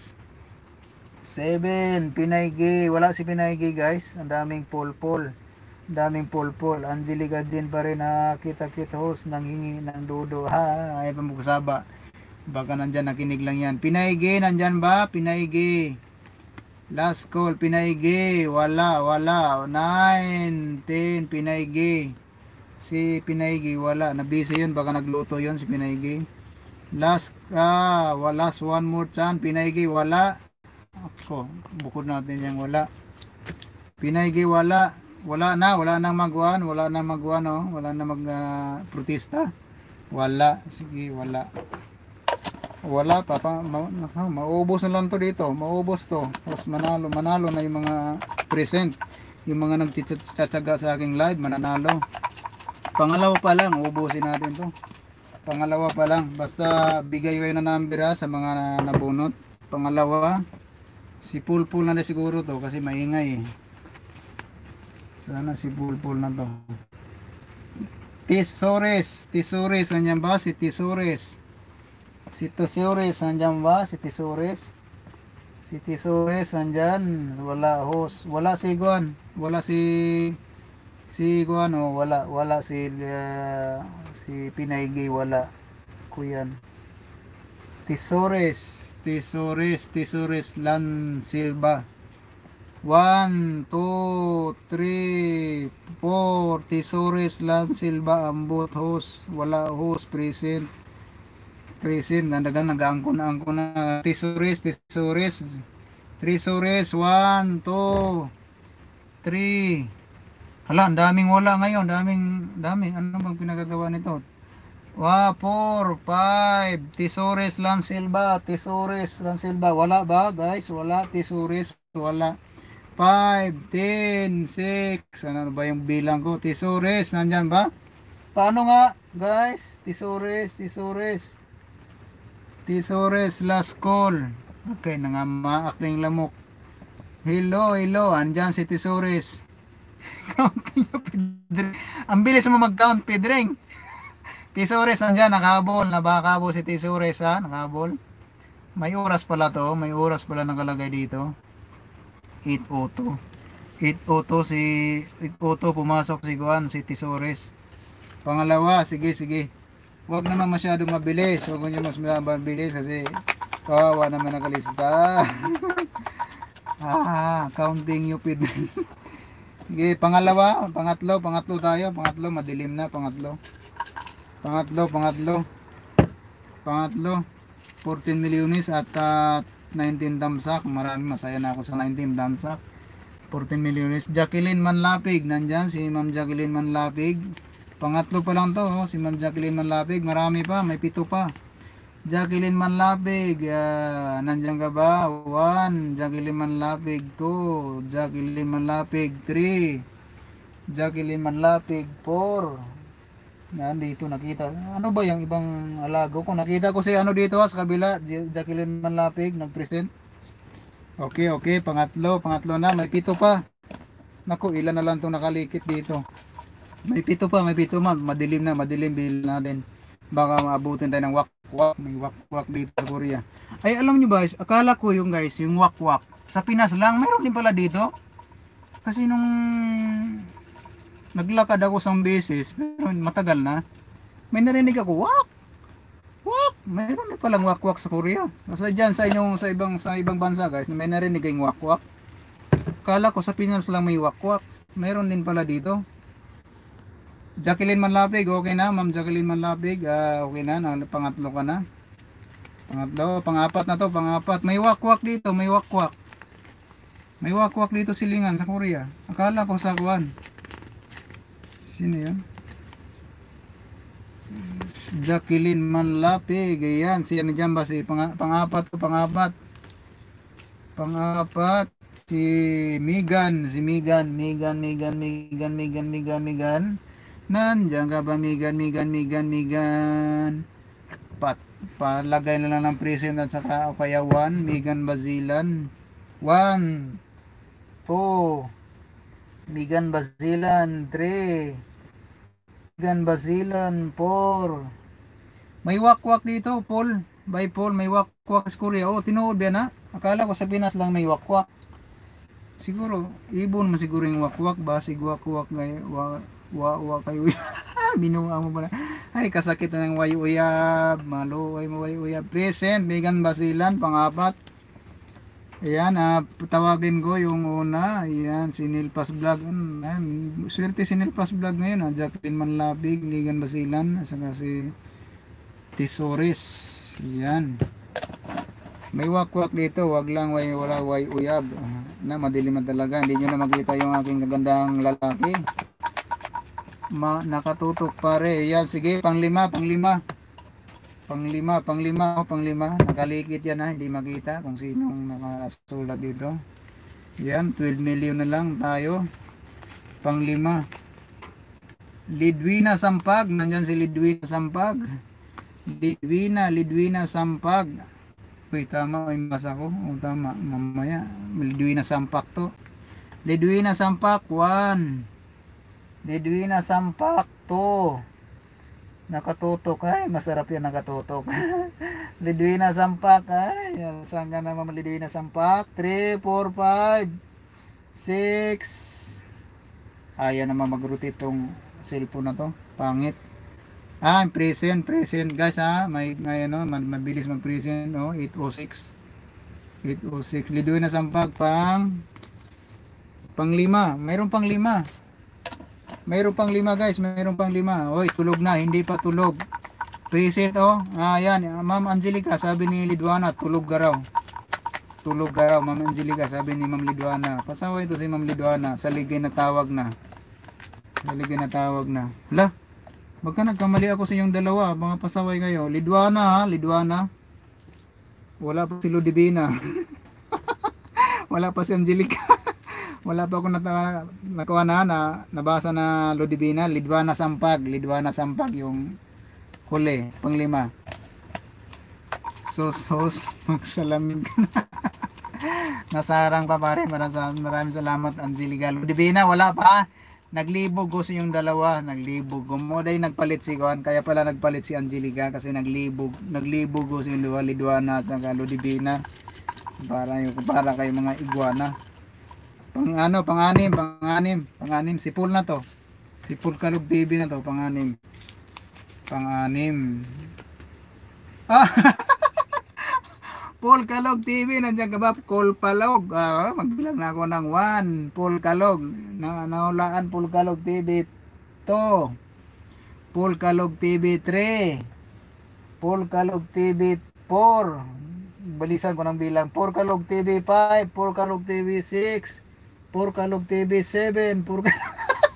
seven. Pinaygi. Wala si Pinaygi guys. Ang daming pol-pol. Ang daming pol-pol. Angelica Jen pa rin. Kita-kita host. Nanghingi ng dudo. Ha, ay pa magsaba. Baka nandyan, nakinig lang yan. Pinaygi, nandyan ba? Pinaygi. Last call, Pinaygi. Wala, wala. nine, ten, Pinaygi. Si Pinaygi, wala. Na-busy yun. Baka nagluto yun si Pinaygi. Last, ah, last one more chance. Pinaygi, wala. Ako, bukod natin yung wala. Pinaygi, wala. Wala na, wala nang magwan. Wala nang magwan, oh. Wala na mag-protesta. Wala. Sige, wala. Wala pa, pa ma, ma, maubos na lang to dito, maubos to. Tapos manalo, manalo na yung mga present, yung mga nagtsatsaga sa aking live, mananalo. Pangalawa pa lang, ubusin natin to. Pangalawa pa lang, basta bigay kayo na number ha, sa mga nabunot. Pangalawa, si Pulpul na na siguro to kasi maingay eh. Sana si Pulpul na to. Tisores, Tisores, nandiyan ba si Tisores? Si Tisores, nandiyan ba? Si Tisores. Si Tisores, nandiyan. Wala host. Wala si Guan. Wala si... Si Guan, oh. Wala. Wala si... Uh, si Pinaygi. Wala. Kuyan. Tisores. Tisores. Tisores. Lan Silva. one, two, three, four. Tisores. Lan Silva. Ambot host. Wala host. Present. Present, nandagan nag-angko na angko na Tisores, Tisores, Tisores, one, two, three. Hala, daming wala ngayon, daming, daming, ano bang pinagagawa nito? Wow, four, five, Tisores, Lan Silva, Tisores, Lan Silva, wala ba guys? Wala, Tisores, wala. five, ten, six, ano ba yung bilang ko? Tisores, nandyan ba? Paano nga guys? Tisores, Tisores. Tisores, last call. Okay, nangamaakling lamok. Hello, hello. Andyan si Tisores. Counting nyo, Pedring. Ang bilis mo mag-count, Pedring. Tisores, andyan. Nakahabol. Nabakabol si Tisores, ha? Nakahabol. May oras pala to. May oras pala nakalagay dito. eight oh two. eight oh two si... eight oh two pumasok si Juan, si Tisores. Pangalawa, sige, sige. Huwag naman masyadong mabilis. Huwag nyo mas mabilis kasi kawawa naman nakalista. Ah, counting you pid. Sige, pangalawa, pangatlo, pangatlo tayo. Pangatlo, madilim na, pangatlo. Pangatlo, pangatlo. Pangatlo, fourteen milyones at uh, nineteen damsak. Marami, masaya na ako sa nineteen damsak. fourteen milyones. Jacqueline Manlapig, nandyan si Ma'am Jacqueline Manlapig. Pangatlo pa lang to, oh, si Ma'am Jacqueline Manlapig. Marami pa, may pito pa. Jacqueline Manlapig, uh, nandiyan ka ba? one, Jacqueline Manlapig. two, Jacqueline Manlapig. three, Jacqueline Manlapig. four. Yan, dito nakita. Ano ba yung ibang alago ko? Nakita ko si ano dito ha, sa kabila. Jacqueline Manlapig, nag-present. Okay, okay, pangatlo. Pangatlo na, may pito pa. Naku, ilan na lang itong nakalikit dito. May pito pa, may pito ma. Madilim na, madilim bil natin. Baka maabutin tayo ng wak-wak. May wak-wak dito sa Korea. Ay, alam nyo guys, akala ko yung guys, yung wak-wak. Sa Pinas lang, mayroon din pala dito. Kasi nung naglakad ako isang beses, pero matagal na, may narinig ako, wak! Wak! Mayroon din palang wak-wak sa Korea. Kasi dyan sa inyong, sa ibang, sa ibang bansa guys, may narinig kayong wak-wak. Akala ko sa Pinas lang may wak-wak. Mayroon din pala dito. Jacqueline Manlapig, okay na, Ma'am Jacqueline Manlapig, uh, okay na, pangatlo ka na. Pangatlo, pangapat na to, pangapat. May wakwak dito, may wakwak. May wakwak dito silingan sa Korea. Akala ko sa kuwan. Sino yun? Jacqueline Manlapig, ayan, si ano dyan ba, si pang, pangapat to, pangapat. Pangapat, si Megan, si Megan, Megan, Megan, Megan, Megan, Megan, Megan. Nandiyan ka ba, Megan, Megan, Megan, Megan? Pat, palagay na lang ng present at saka kaya one, Megan Basilan. one, two, Megan Basilan. three, Megan Basilan. four. May wakwak dito, Paul. By Paul, may wakwak sa Korea. Oh, tinuod ba na? Akala ko sa Pinas lang may wakwak. Siguro, ibon mo siguro yung wakwak. Basig wakwak ngayon. Wak wa wa kayo binuha mo pala. Ay, kasakit na ng wayo-uyab. Maluway mo wayo-uyab. Present, Megan Basilan, pangapat. Ayan, ah, tawagin ko yung una. Ayan, si Nilpas Vlog. Ayan, swerte si Nilpas Vlog ngayon. Ah. Jacqueline Manlabig, Ligan Basilan, at saka si Tisoris. Ayan. May wakwak dito, wag lang way, wala way uyab. Ah, na madilim na talaga. Hindi nyo na makita yung aking kagandang lalaki. Ma, nakatutok pare. Ayan, sige, panglima, panglima. Panglima, panglima, oh, panglima. Nakalikit yan ha, hindi makita kung sinong nakasulat dito. Yan, twelve million na lang tayo. Panglima. Lidwina Sampag, nandyan si Lidwina Sampag. Lidwina, Lidwina Sampag. Uy, tama, may mas ako. O, tama, mamaya. Lidwina Sampak to. Lidwina Sampak, one. Lidwina Sampak, two. Nakatutok ay, masarap yan nakatutok. Lidwina Sampak ay, saan ka naman Lidwina Sampak? three, four, five, six. Ayan naman mag-rotate tong cellphone na to, pangit. Ah, present, present guys ha, may, may ano, mabilis mag-present, no? eight oh six. eight oh six, Lidwina Sampak pang pang lima, mayroon pang lima. Mayroon pang lima guys, mayroon pang lima. Oy, tulog na, hindi pa tulog. Preset oh. Ah, yan, Ma'am Angelica, sabi ni Lidwana, tulog ka raw. Tulog ka raw, Ma'am Angelica, sabi ni Ma'am Lidwana. Pasaway ito si Ma'am Lidwana, sa ligay na tawag na. Sa ligay na tawag na. Hala, baka nagkamali ako sa inyong dalawa, mga pasaway kayo. Lidwana ha, Lidwana. Wala pa si Ludivina. Wala pa si Angelica. Wala pa ako nata, nakuha na, na nabasa na Ludivina, Lidwana Sampag, Lidwana Sampag yung huli, panglima. Sos, sos, magsalamin ka na. Nasarang pa pare, maraming, maraming salamat Angelica. Ludivina, wala pa, naglibog ko sa yung dalawa, naglibog ko. Moday nagpalit si Juan, kaya pala nagpalit si Angelica kasi naglibog, naglibog ko sa yung dalawa, Lidwana at saka Ludivina. Para, yung, para kayo mga iguana. Pang ano, pang-anim, pang-anim, pang-anim, si Paul na to. Si Paul Kalog T V na to, pang-anim. Pang-anim. Ah! Paul Kalog T V, nandiyan ka ba? Paul Palog. Ah, magbilang na ako ng one. Paul Kalog. Na naulaan Paul Kalog T V two. Paul Kalog T V three. Paul Kalog T V four. Balisan ko ng bilang. Paul Kalog T V five. Paul Kalog T V six. Paul Kalog T V seven, Paul Kalog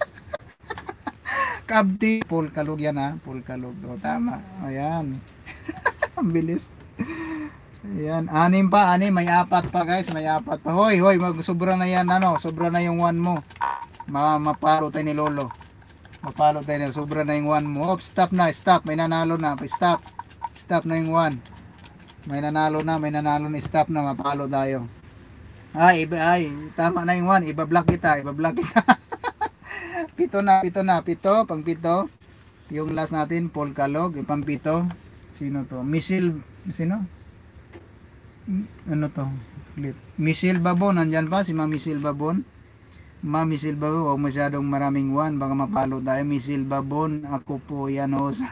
Kabti, Paul Kalog yan ha, Paul Kalog, o, tama, ayan. Ang bilis. Ayan, anim pa, anim, may apat pa guys, may apat pa. Hoy, hoy, mag sobra na yan, ano, sobra na yung one mo. Ma mapalo tayo ni Lolo. Mapalo tayo na, sobra na yung one mo. Op, stop na, stop, may nanalo na, stop. Stop na yung one. May nanalo na, may nanalo na, stop na, mapalo tayo. Ay, iba, ay, tama na yung one, iba-block kita, iba-block kita. Pito na, pito na, pito, pang pito. Yung last natin, Paul Kalog, yung pang pito. Sino to? Michelle, sino? Ano to? Michelle Babon, nandyan pa si Ma'am Michelle Babon. Ma'am Michelle Babon, huwag masyadong maraming one, baka mapalo tayo. Michelle Babon, ako po yan host.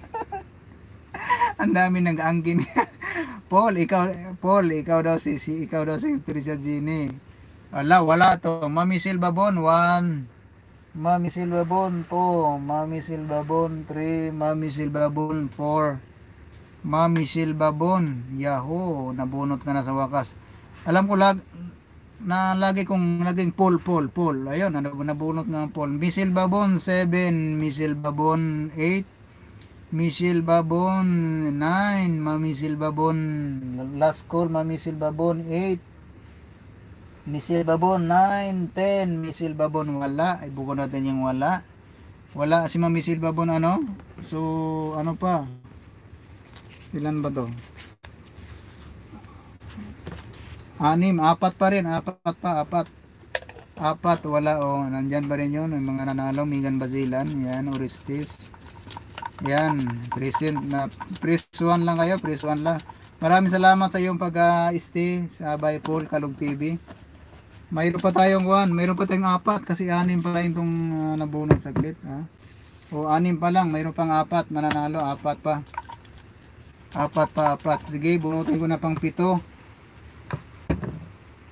Ang dami nag-angkin. Paul, ikaw, Paul, ikaw daw si, si ikaw daw si Tricia Gini. Wala, wala to. Mami Silbabon, one. Mami Silbabon, two. Mami Silbabon, three. Mami Silbabon, four. Mami Silbabon, yahoo, nabunot ka na sa wakas. Alam ko lag, na lagi kong naging Paul, Paul, Paul. Ayun, nabunot ng Paul. Michelle Babon, seven. Michelle Babon, eight. Michelle Babon nine, Mami Silbabon last call, Mami Silbabon eight, Michelle Babon nine, ten, Michelle Babon wala, ibuko natin yung wala. Wala si Mami Silbabon ano? So ano pa? Ilan ba to? Anim, apat pa rin, apat pa, apat. Apat, wala oh, nandyan pa rin yun, yung mga nanalo, Megan Basilan, yan, Orestes. Yan, present na press one lang kayo, press one lang. Maraming salamat sa iyong pag-stay sa Bay Paul Kalog T V. Mayroon pa tayong one, mayroon pa tayong apat kasi anim pa lang itong uh, nabunot saglit, ha. O anim pa lang, mayroon pang apat mananalo, apat pa. Apat pa, apat. Sige, bunutin ko na pang pito.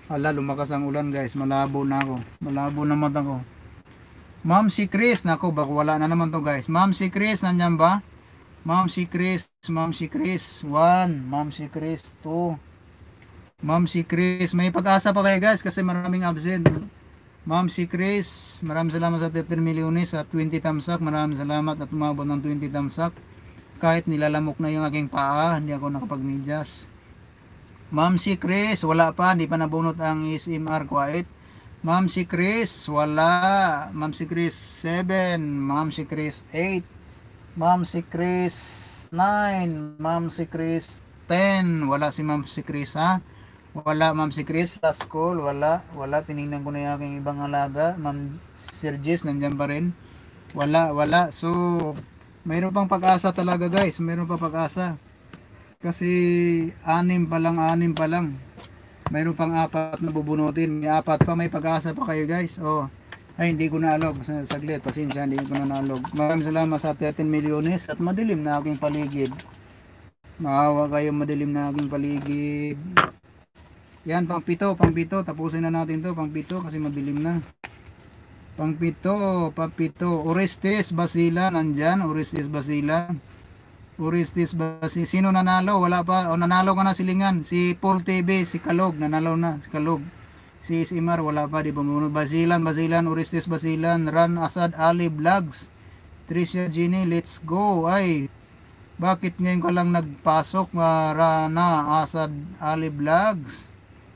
Hala, lumakas ang ulan guys. Malabo na ako. Malabo na mata ko. Ma'am si Chris. Nako, baka wala na naman to guys. Ma'am si Chris, nandyan ba? Ma'am si Chris. Ma'am si Chris. one. Ma'am si Chris. two. Ma'am si Chris. May pag-asa pa kayo guys kasi maraming absent. Ma'am si Chris. Maraming salamat sa thirteen milyones at twenty thumbs up. Maraming salamat at umabot ng twenty thumbs up. Kahit nilalamok na yung aking paa, hindi ako nakapag-medyas. Ma'am si Chris, wala pa, hindi pa nabunot ang S M R quiet. Ma'am si Chris, wala. Ma'am si Chris, seven. Ma'am si Chris, eight. Ma'am si Chris, nine. Ma'am si Chris, ten. Wala si Ma'am si Chris, ha? Wala Ma'am si Chris, last call, wala. Wala, tinignan ko na yung aking ibang alaga. Ma'am Sergis, nandyan pa rin. Wala, wala. So, mayroon pang pag-asa talaga guys, mayroon pa pag-asa. Kasi anim pa lang, anim pa lang. Mayroon pang apat na bubunutin. May apat pa, may pag-asa pa kayo guys. Oh, ay hindi ko naalog. Saglit, pasensya, hindi ko na naalog. Maraming salamat sa thirteen milyones at madilim na aking paligid. Maawa kayo, madilim na aking paligid. Yan, pang pito, pang pito. Tapusin na natin to, pang pito kasi madilim na. Pang pito, pang pito. Orestes Basila, nandyan. Orestes Basila. Orestes Basila. Sino nanalo? Wala pa. O, nanalo ka na silingan. Si Paul T V, si Kalog. Nanalo na, si Kalog. Si S M R, wala pa. Di pamunod. Basilan, Basilan. Orestes Basilan. Ran Asad Ali Vlogs. Tricia Gini, let's go. Ay, bakit ngayon ka lang nagpasok? Uh, Rana Asad Ali Vlogs.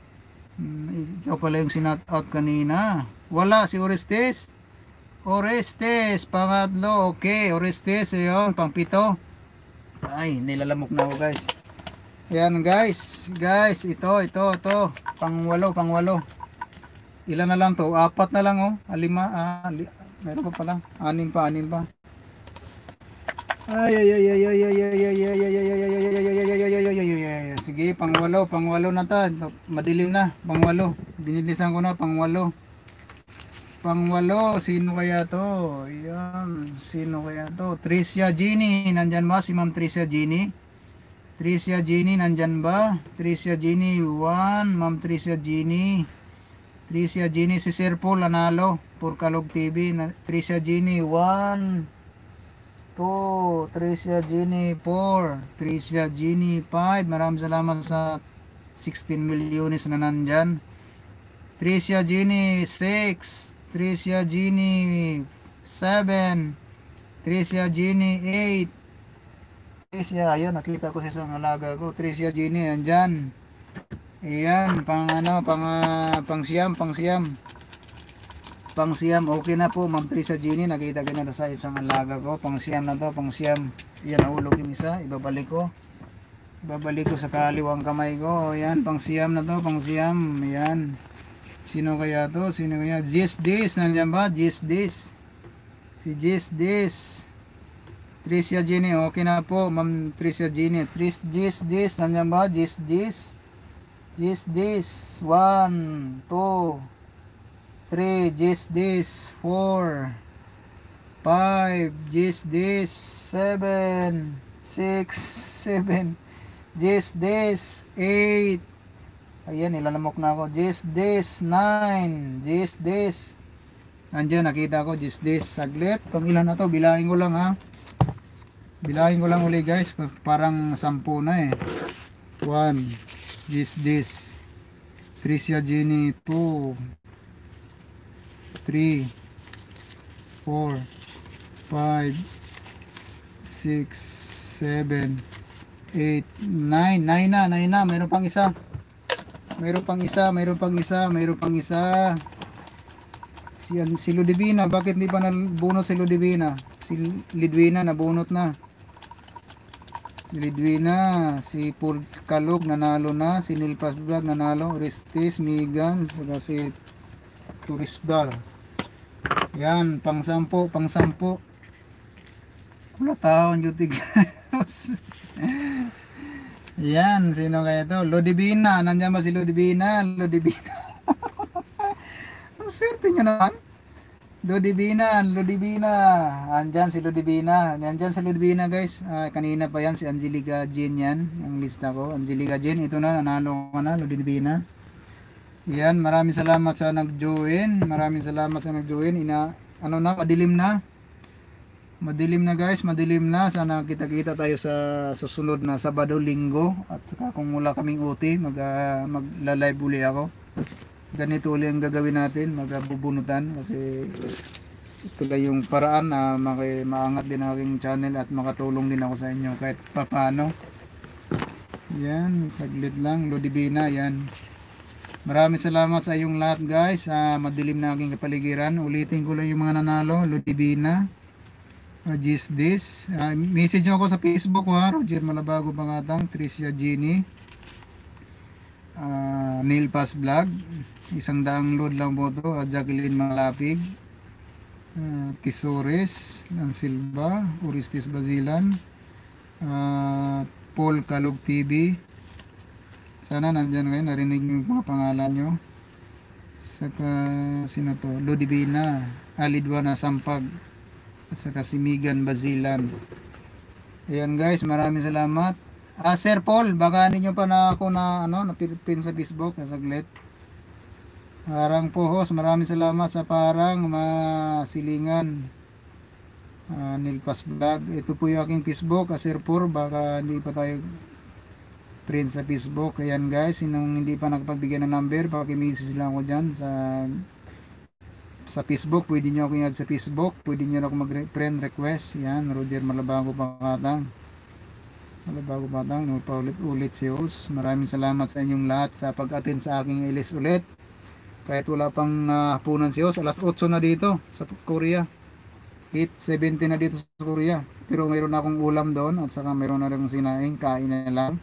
Ikaw pala yung sinat out kanina. Wala si Orestes. Orestes, pangatlo. Okay, Orestes, ayun, pang pito. Ay, nilalamok na ako guys. Ayan guys, guys, ito, ito, ito. Pang walo, pang walo. Ilan na lang to? Apat na lang oh. Alima, ah, li meron pa pala. Anim pa, anim pa. Ay, ay, ay, ay, ay, ay, ay, ay, ay, ay, ay, ay, ay, ay, ay, ay, ay, sige, pangwalo, pangwalo na ta. Madilim na, pangwalo. Binilisan ko na, pangwalo. Pangwalo, sino kaya to? Ayan, sino kaya to? Tricia Gini, nandyan ba si Ma'am Tricia Gini? Tricia Gini, nandyan ba? Tricia Gini, one. Ma'am Tricia Gini. Tricia Gini, si Sir Paul, nanalo. For Kalog T V. Tricia Gini, one. two. Tricia Gini, four. Tricia Gini, five. Maraming salamat sa sixteen milyones na nandyan. Tricia Gini, six. Tricia Gini, seven. Tricia Gini, eight. Tricia, ayun, nakita ko sa isang alaga ko. Tricia Gini, andyan. Ayan, pang ano, pang, uh, pang siyam, pang siyam. Pang siyam, okay na po, Ma'am Tricia Gini. Nakita ko na sa isang alaga ko. Pang siyam na to, pang siyam. Ayan, nahulog yung isa. Ibabalik ko. Ibabalik ko sa kaliwang kamay ko. Ayan, pang siyam na to, pang siyam. Ayan. Sino kaya to? Sino kaya? Jis Dis, nandiyan ba? Jis Dis. Si Jis Dis. Tricia Gini, okay na po, Ma'am Tricia Gini. Tris Jis Dis, nandiyan ba? Jis Dis. Jis Dis, one, two, three, Jis Dis, four, five, Jis Dis, seven, six, seven, Jis Dis, eight. Ayan, nilalamok na ako. Jis Dis, nine, Jis Dis. Andiyan, nakita ko, Jis Dis. Saglit, kung ilan na to, bilangin ko lang ha. Bilangin ko lang uli guys, parang sampu na eh. one, Jis Dis. Tricia Gini, two, three, four, five, six, seven, eight, nine. nine na, nine na. Mayroon pang isa. Mayroon pang isa, mayroon pang isa, mayroon pang isa. Si, si Ludivina, bakit hindi pa nabunot si Ludivina? Si Lidwina nabunot na. Si Lidwina, si Paul Kalog nanalo na, si Nilpas Vlog nanalo, Orestes, Megan, saka si Turisbar. Yan, pang sampo, pang sampo. Wala taon, jutig. Yan, sino kaya to? Ludivina, nandiyan ba si Ludivina? Ludivina. Ang swerte niya naman. Ludivina, Ludivina. Andyan si Ludivina. Andyan si Ludivina guys. Uh, kanina pa yan si Angelica Jean yan. Yung lista ko. Angelica Jean. Ito na, nanalo ka na, Ludivina. Yan, maraming salamat sa nag-join. Maraming salamat sa nag-join. Ina, ano na, madilim na. Madilim na guys, madilim na. Sana kita-kita tayo sa susunod na Sabado, Linggo. At saka kung wala kaming O T, mag, uh, magla-live uli ako. Ganito uli ang gagawin natin, magbubunutan. Kasi ito lang yung paraan na maki, maangat din ang aking channel at makatulong din ako sa inyo kahit papano. Yan, saglit lang. Lodibina, yan. Maraming salamat sa iyong lahat guys. Uh, madilim na aking kapaligiran. Ulitin ko lang yung mga nanalo. Lodibina. Uh, Gis this. Uh, message nyo ako sa Facebook ha. Roger Malabago Pangatang. Tricia Gini. Uh, Neil Pass Vlog. Isang daang load lang po ito. Uh, Jacqueline Malapig. Uh, Kisores. Lan Silva. Oristis Basilan. Uh, Paul Kalog T V. Sana nandyan kayo. Narinig nyo yung mga pangalan nyo. Saka sino to? Lodibina. Alidwana Sampag. At saka si Migan Basilan. Ayan guys, maraming salamat. Ah, Sir Paul, baka ninyo pa na ako na ano, napipin sa Facebook, sa saglit. Parang Pohos, maraming salamat sa parang masilingan. Uh, Nilpas Vlog. Ito po yung aking Facebook, ah, Sir Paul, baka hindi pa tayo print sa Facebook. Ayan guys, sinong hindi pa nakapagbigay ng number, paki-message lang ako dyan sa sa Facebook, pwede nyo ako i-add sa Facebook, pwede nyo ako mag-friend request. Yan, Roger Malabago Pangatang. Malabago Pangatang, no, paulit-ulit si host. Maraming salamat sa inyong lahat sa pag-attend sa aking ilis ulit. Kahit wala pang uh, hapunan si host, alas otso na dito sa Korea. eight seventy na dito sa Korea. Pero mayroon akong ulam doon at saka mayroon na rin akong sinaing, kain na lang.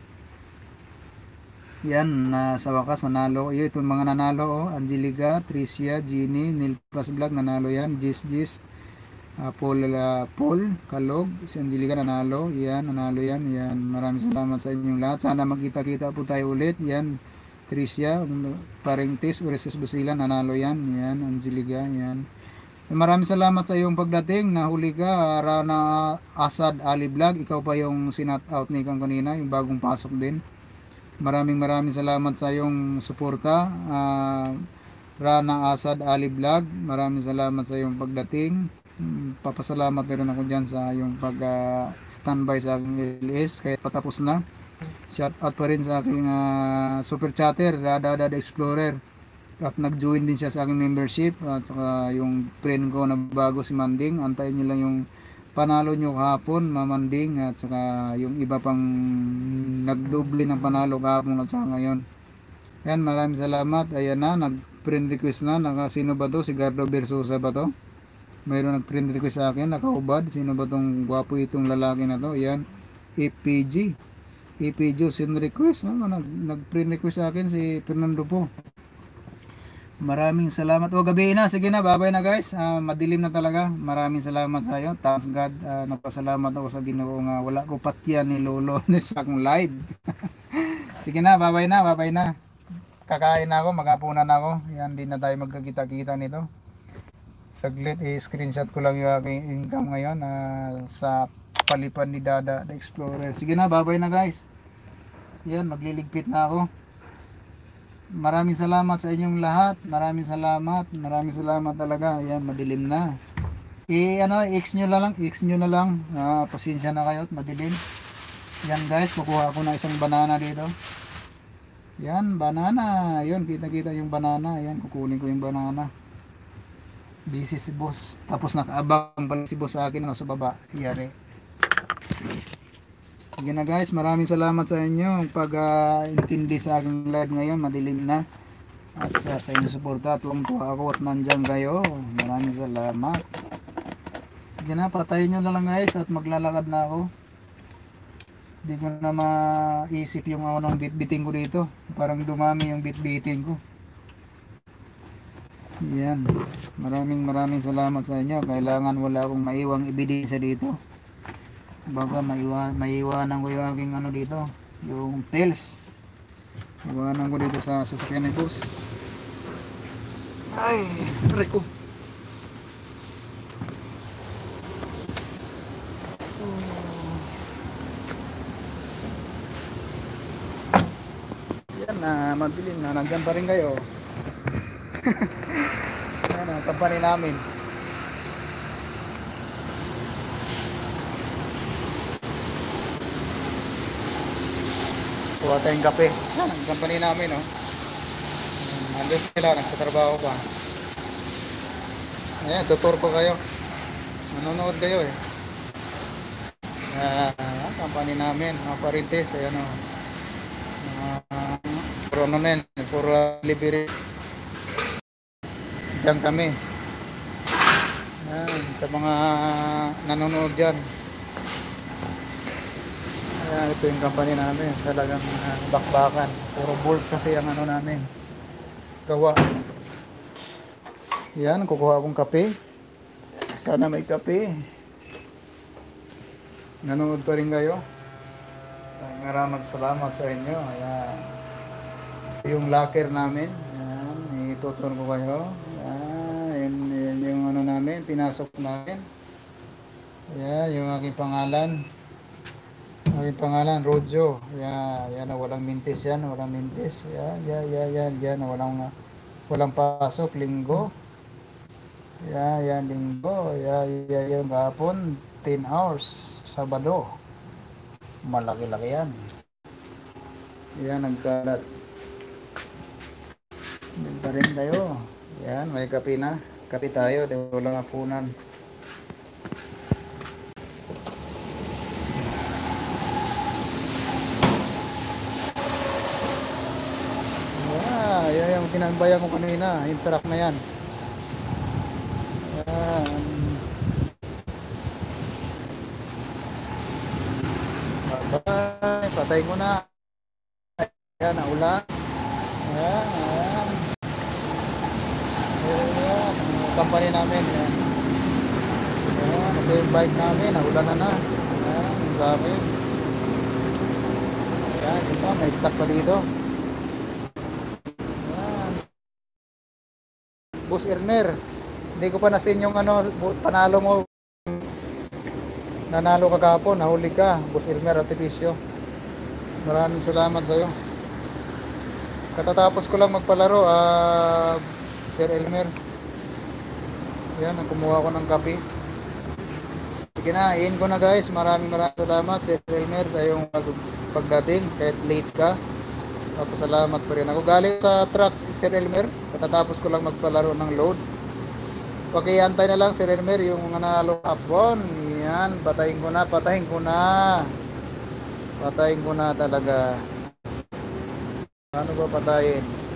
Yan, uh, sa wakas nanalo. Iyo, itong mga nanalo, oh, Angelica, Tricia, Ginny, Nilpas Vlog, nanalo yan. Gis Gis, uh, Paul, uh, Paul, Kalog, si Angelica nanalo. Yan, nanalo yan. Yan, maraming salamat sa inyong lahat. Sana magkita-kita po tayo ulit. Yan, Tricia, paring Tis, Orestes Basilan, nanalo yan. Yan, Angelica, yan. Maraming salamat sa iyong pagdating. Nahuli ka, Rana Asad Ali Vlog. Ikaw pa yung sinat out ni kang kanina, yung bagong pasok din. Maraming maraming salamat sa iyong suporta. Uh, Rana Asad Ali Vlog, maraming salamat sa iyong pagdating. Papasalamat rin ako dyan sa iyong pag uh, standby sa aking L S kahit patapos na. Shout out pa rin sa aking uh, super chatter, Dada Dada Explorer. At nag-join din siya sa aking membership. At saka yung friend ko na bago si Manding. Antayin nyo lang yung panalo nyo kahapon, Mamanding, at saka yung iba pang nagdoble ng panalo kahapon at saka ngayon. Yan, maraming salamat. Ayan na, nag-friend request na. Naka, sino ba to? Si Gardo Versosa ba to? Mayroon nag-friend request sa akin, nakaubad. Sino ba tong gwapo itong lalaki na to? Ayan, E P G. E P G, send request. No? Nag-friend request sa akin si Fernando po. Maraming salamat. O, gabi na. Sige na, bye-bye na guys. Uh, madilim na talaga. Maraming salamat sa iyo. Thanks God. Uh, napasalamat ako sa Ginoo nga wala ko patyan ni Lolo sa akong live. Sige na, bye-bye na, bye-bye na. Kakain na ako, maghapunan na ako. Yan, din na tayo magkakita-kita nito. Saglit, i-screenshot ko lang yung aking income ngayon uh, sa palipad ni Dada the Explorer. Sige na, bye-bye na guys. Yan, magliligpit na ako. Maraming salamat sa inyong lahat. Maraming salamat. Maraming salamat talaga. Ayan, madilim na. I ano, X nyo na lang, X nyo na lang. Ah, pasensya na kayo at madilim. Yan guys, kukuha ko na isang banana dito. Yan, banana. Ayun, kita-kita yung banana. Ayan, kukunin ko yung banana. Busy si boss. Tapos nakaabang pala si boss sa akin, ano, sa baba. Iyari. Sige na guys, maraming salamat sa inyo pag-intindi uh, sa aking live ngayon, madilim na. At uh, sa inyong suporta, tuwang-tuwa ako at nandyan kayo. Maraming salamat. Sige na, patayin nyo na lang guys at maglalakad na ako. Hindi ko na maisip yung anong bit-biting ko dito. Parang dumami yung bit-biting ko. Yan, maraming maraming salamat sa inyo. Kailangan wala akong maiwang ebidensya dito. Baga maiwan, maiwanan ko yung aking ano dito, yung pills. Iwanan ko dito sa sasakyan ni boss. Ay, reko. Yan na, madilim na, nandyan pa rin kayo. Yan ang company namin. Kuha tayong kape. Yan ang company namin, oh. Nandun sila, nagtatrabaho pa. Ayan, tutur ko kayo. Manonood kayo eh. Uh, company namin, mga parintes, ayan o. Uh, puro ano na yun, puro libre. Diyan kami. Ayan, sa mga nanonood dyan. Ayan, ito yung company namin. Talagang uh, bakbakan. Puro bolt kasi ang ano namin. Gawa. Yan, kukuha akong kape. Sana may kape. Nanonood pa rin kayo. Maraming salamat sa inyo. Ayan. Yung locker namin. Ayan, ituturo ko kayo. Ayan, yun, yung ano namin, pinasok namin. Ayan, yung aking pangalan. Aking pangalan, Rojo. Ayan, yan, walang mintis yan, walang mintis. Ayan, yan, yan, yan, yan, walang, walang pasok, linggo. Yan, yan, linggo. Yan, yan, yan, gapon, ten hours. Sabado. Malaki-laki yan. Yan, nagkalat. Yan pa rin tayo. Yan, may kape na. Kape tayo, di walang apunan. Yan, yan yung tinanbayan ko kanina. Yung truck na yan. Yan. Bye. Patay ko na. Ayan, naulan. Ayan, ayan. Ayan, ang company namin. Ayan. Ayan, ito yung bike namin. Naulan na na. Ayan, sa akin. Ayan, ito, may stock pa dito. Ayan. Boss Elmer, hindi ko pa nasin yung ano, panalo mo. Nanalo ka kahapon, nahuli ka, Boss Elmer Artificio. Maraming salamat sa iyo. Katatapos ko lang magpalaro, uh, Sir Elmer. Yan, kumuha ko ng kape. Sige na, in ko na guys. Maraming maraming salamat, Sir Elmer, sa iyong pagdating, kahit late ka. Tapos salamat pa rin ako. Galing sa truck, Sir Elmer. Katatapos ko lang magpalaro ng load. Pakiantay na lang, Sir Elmer, yung nanalo hapon. Yan, patayin ko na, patayin ko na. Patayin ko na talaga. Paano ba patayin?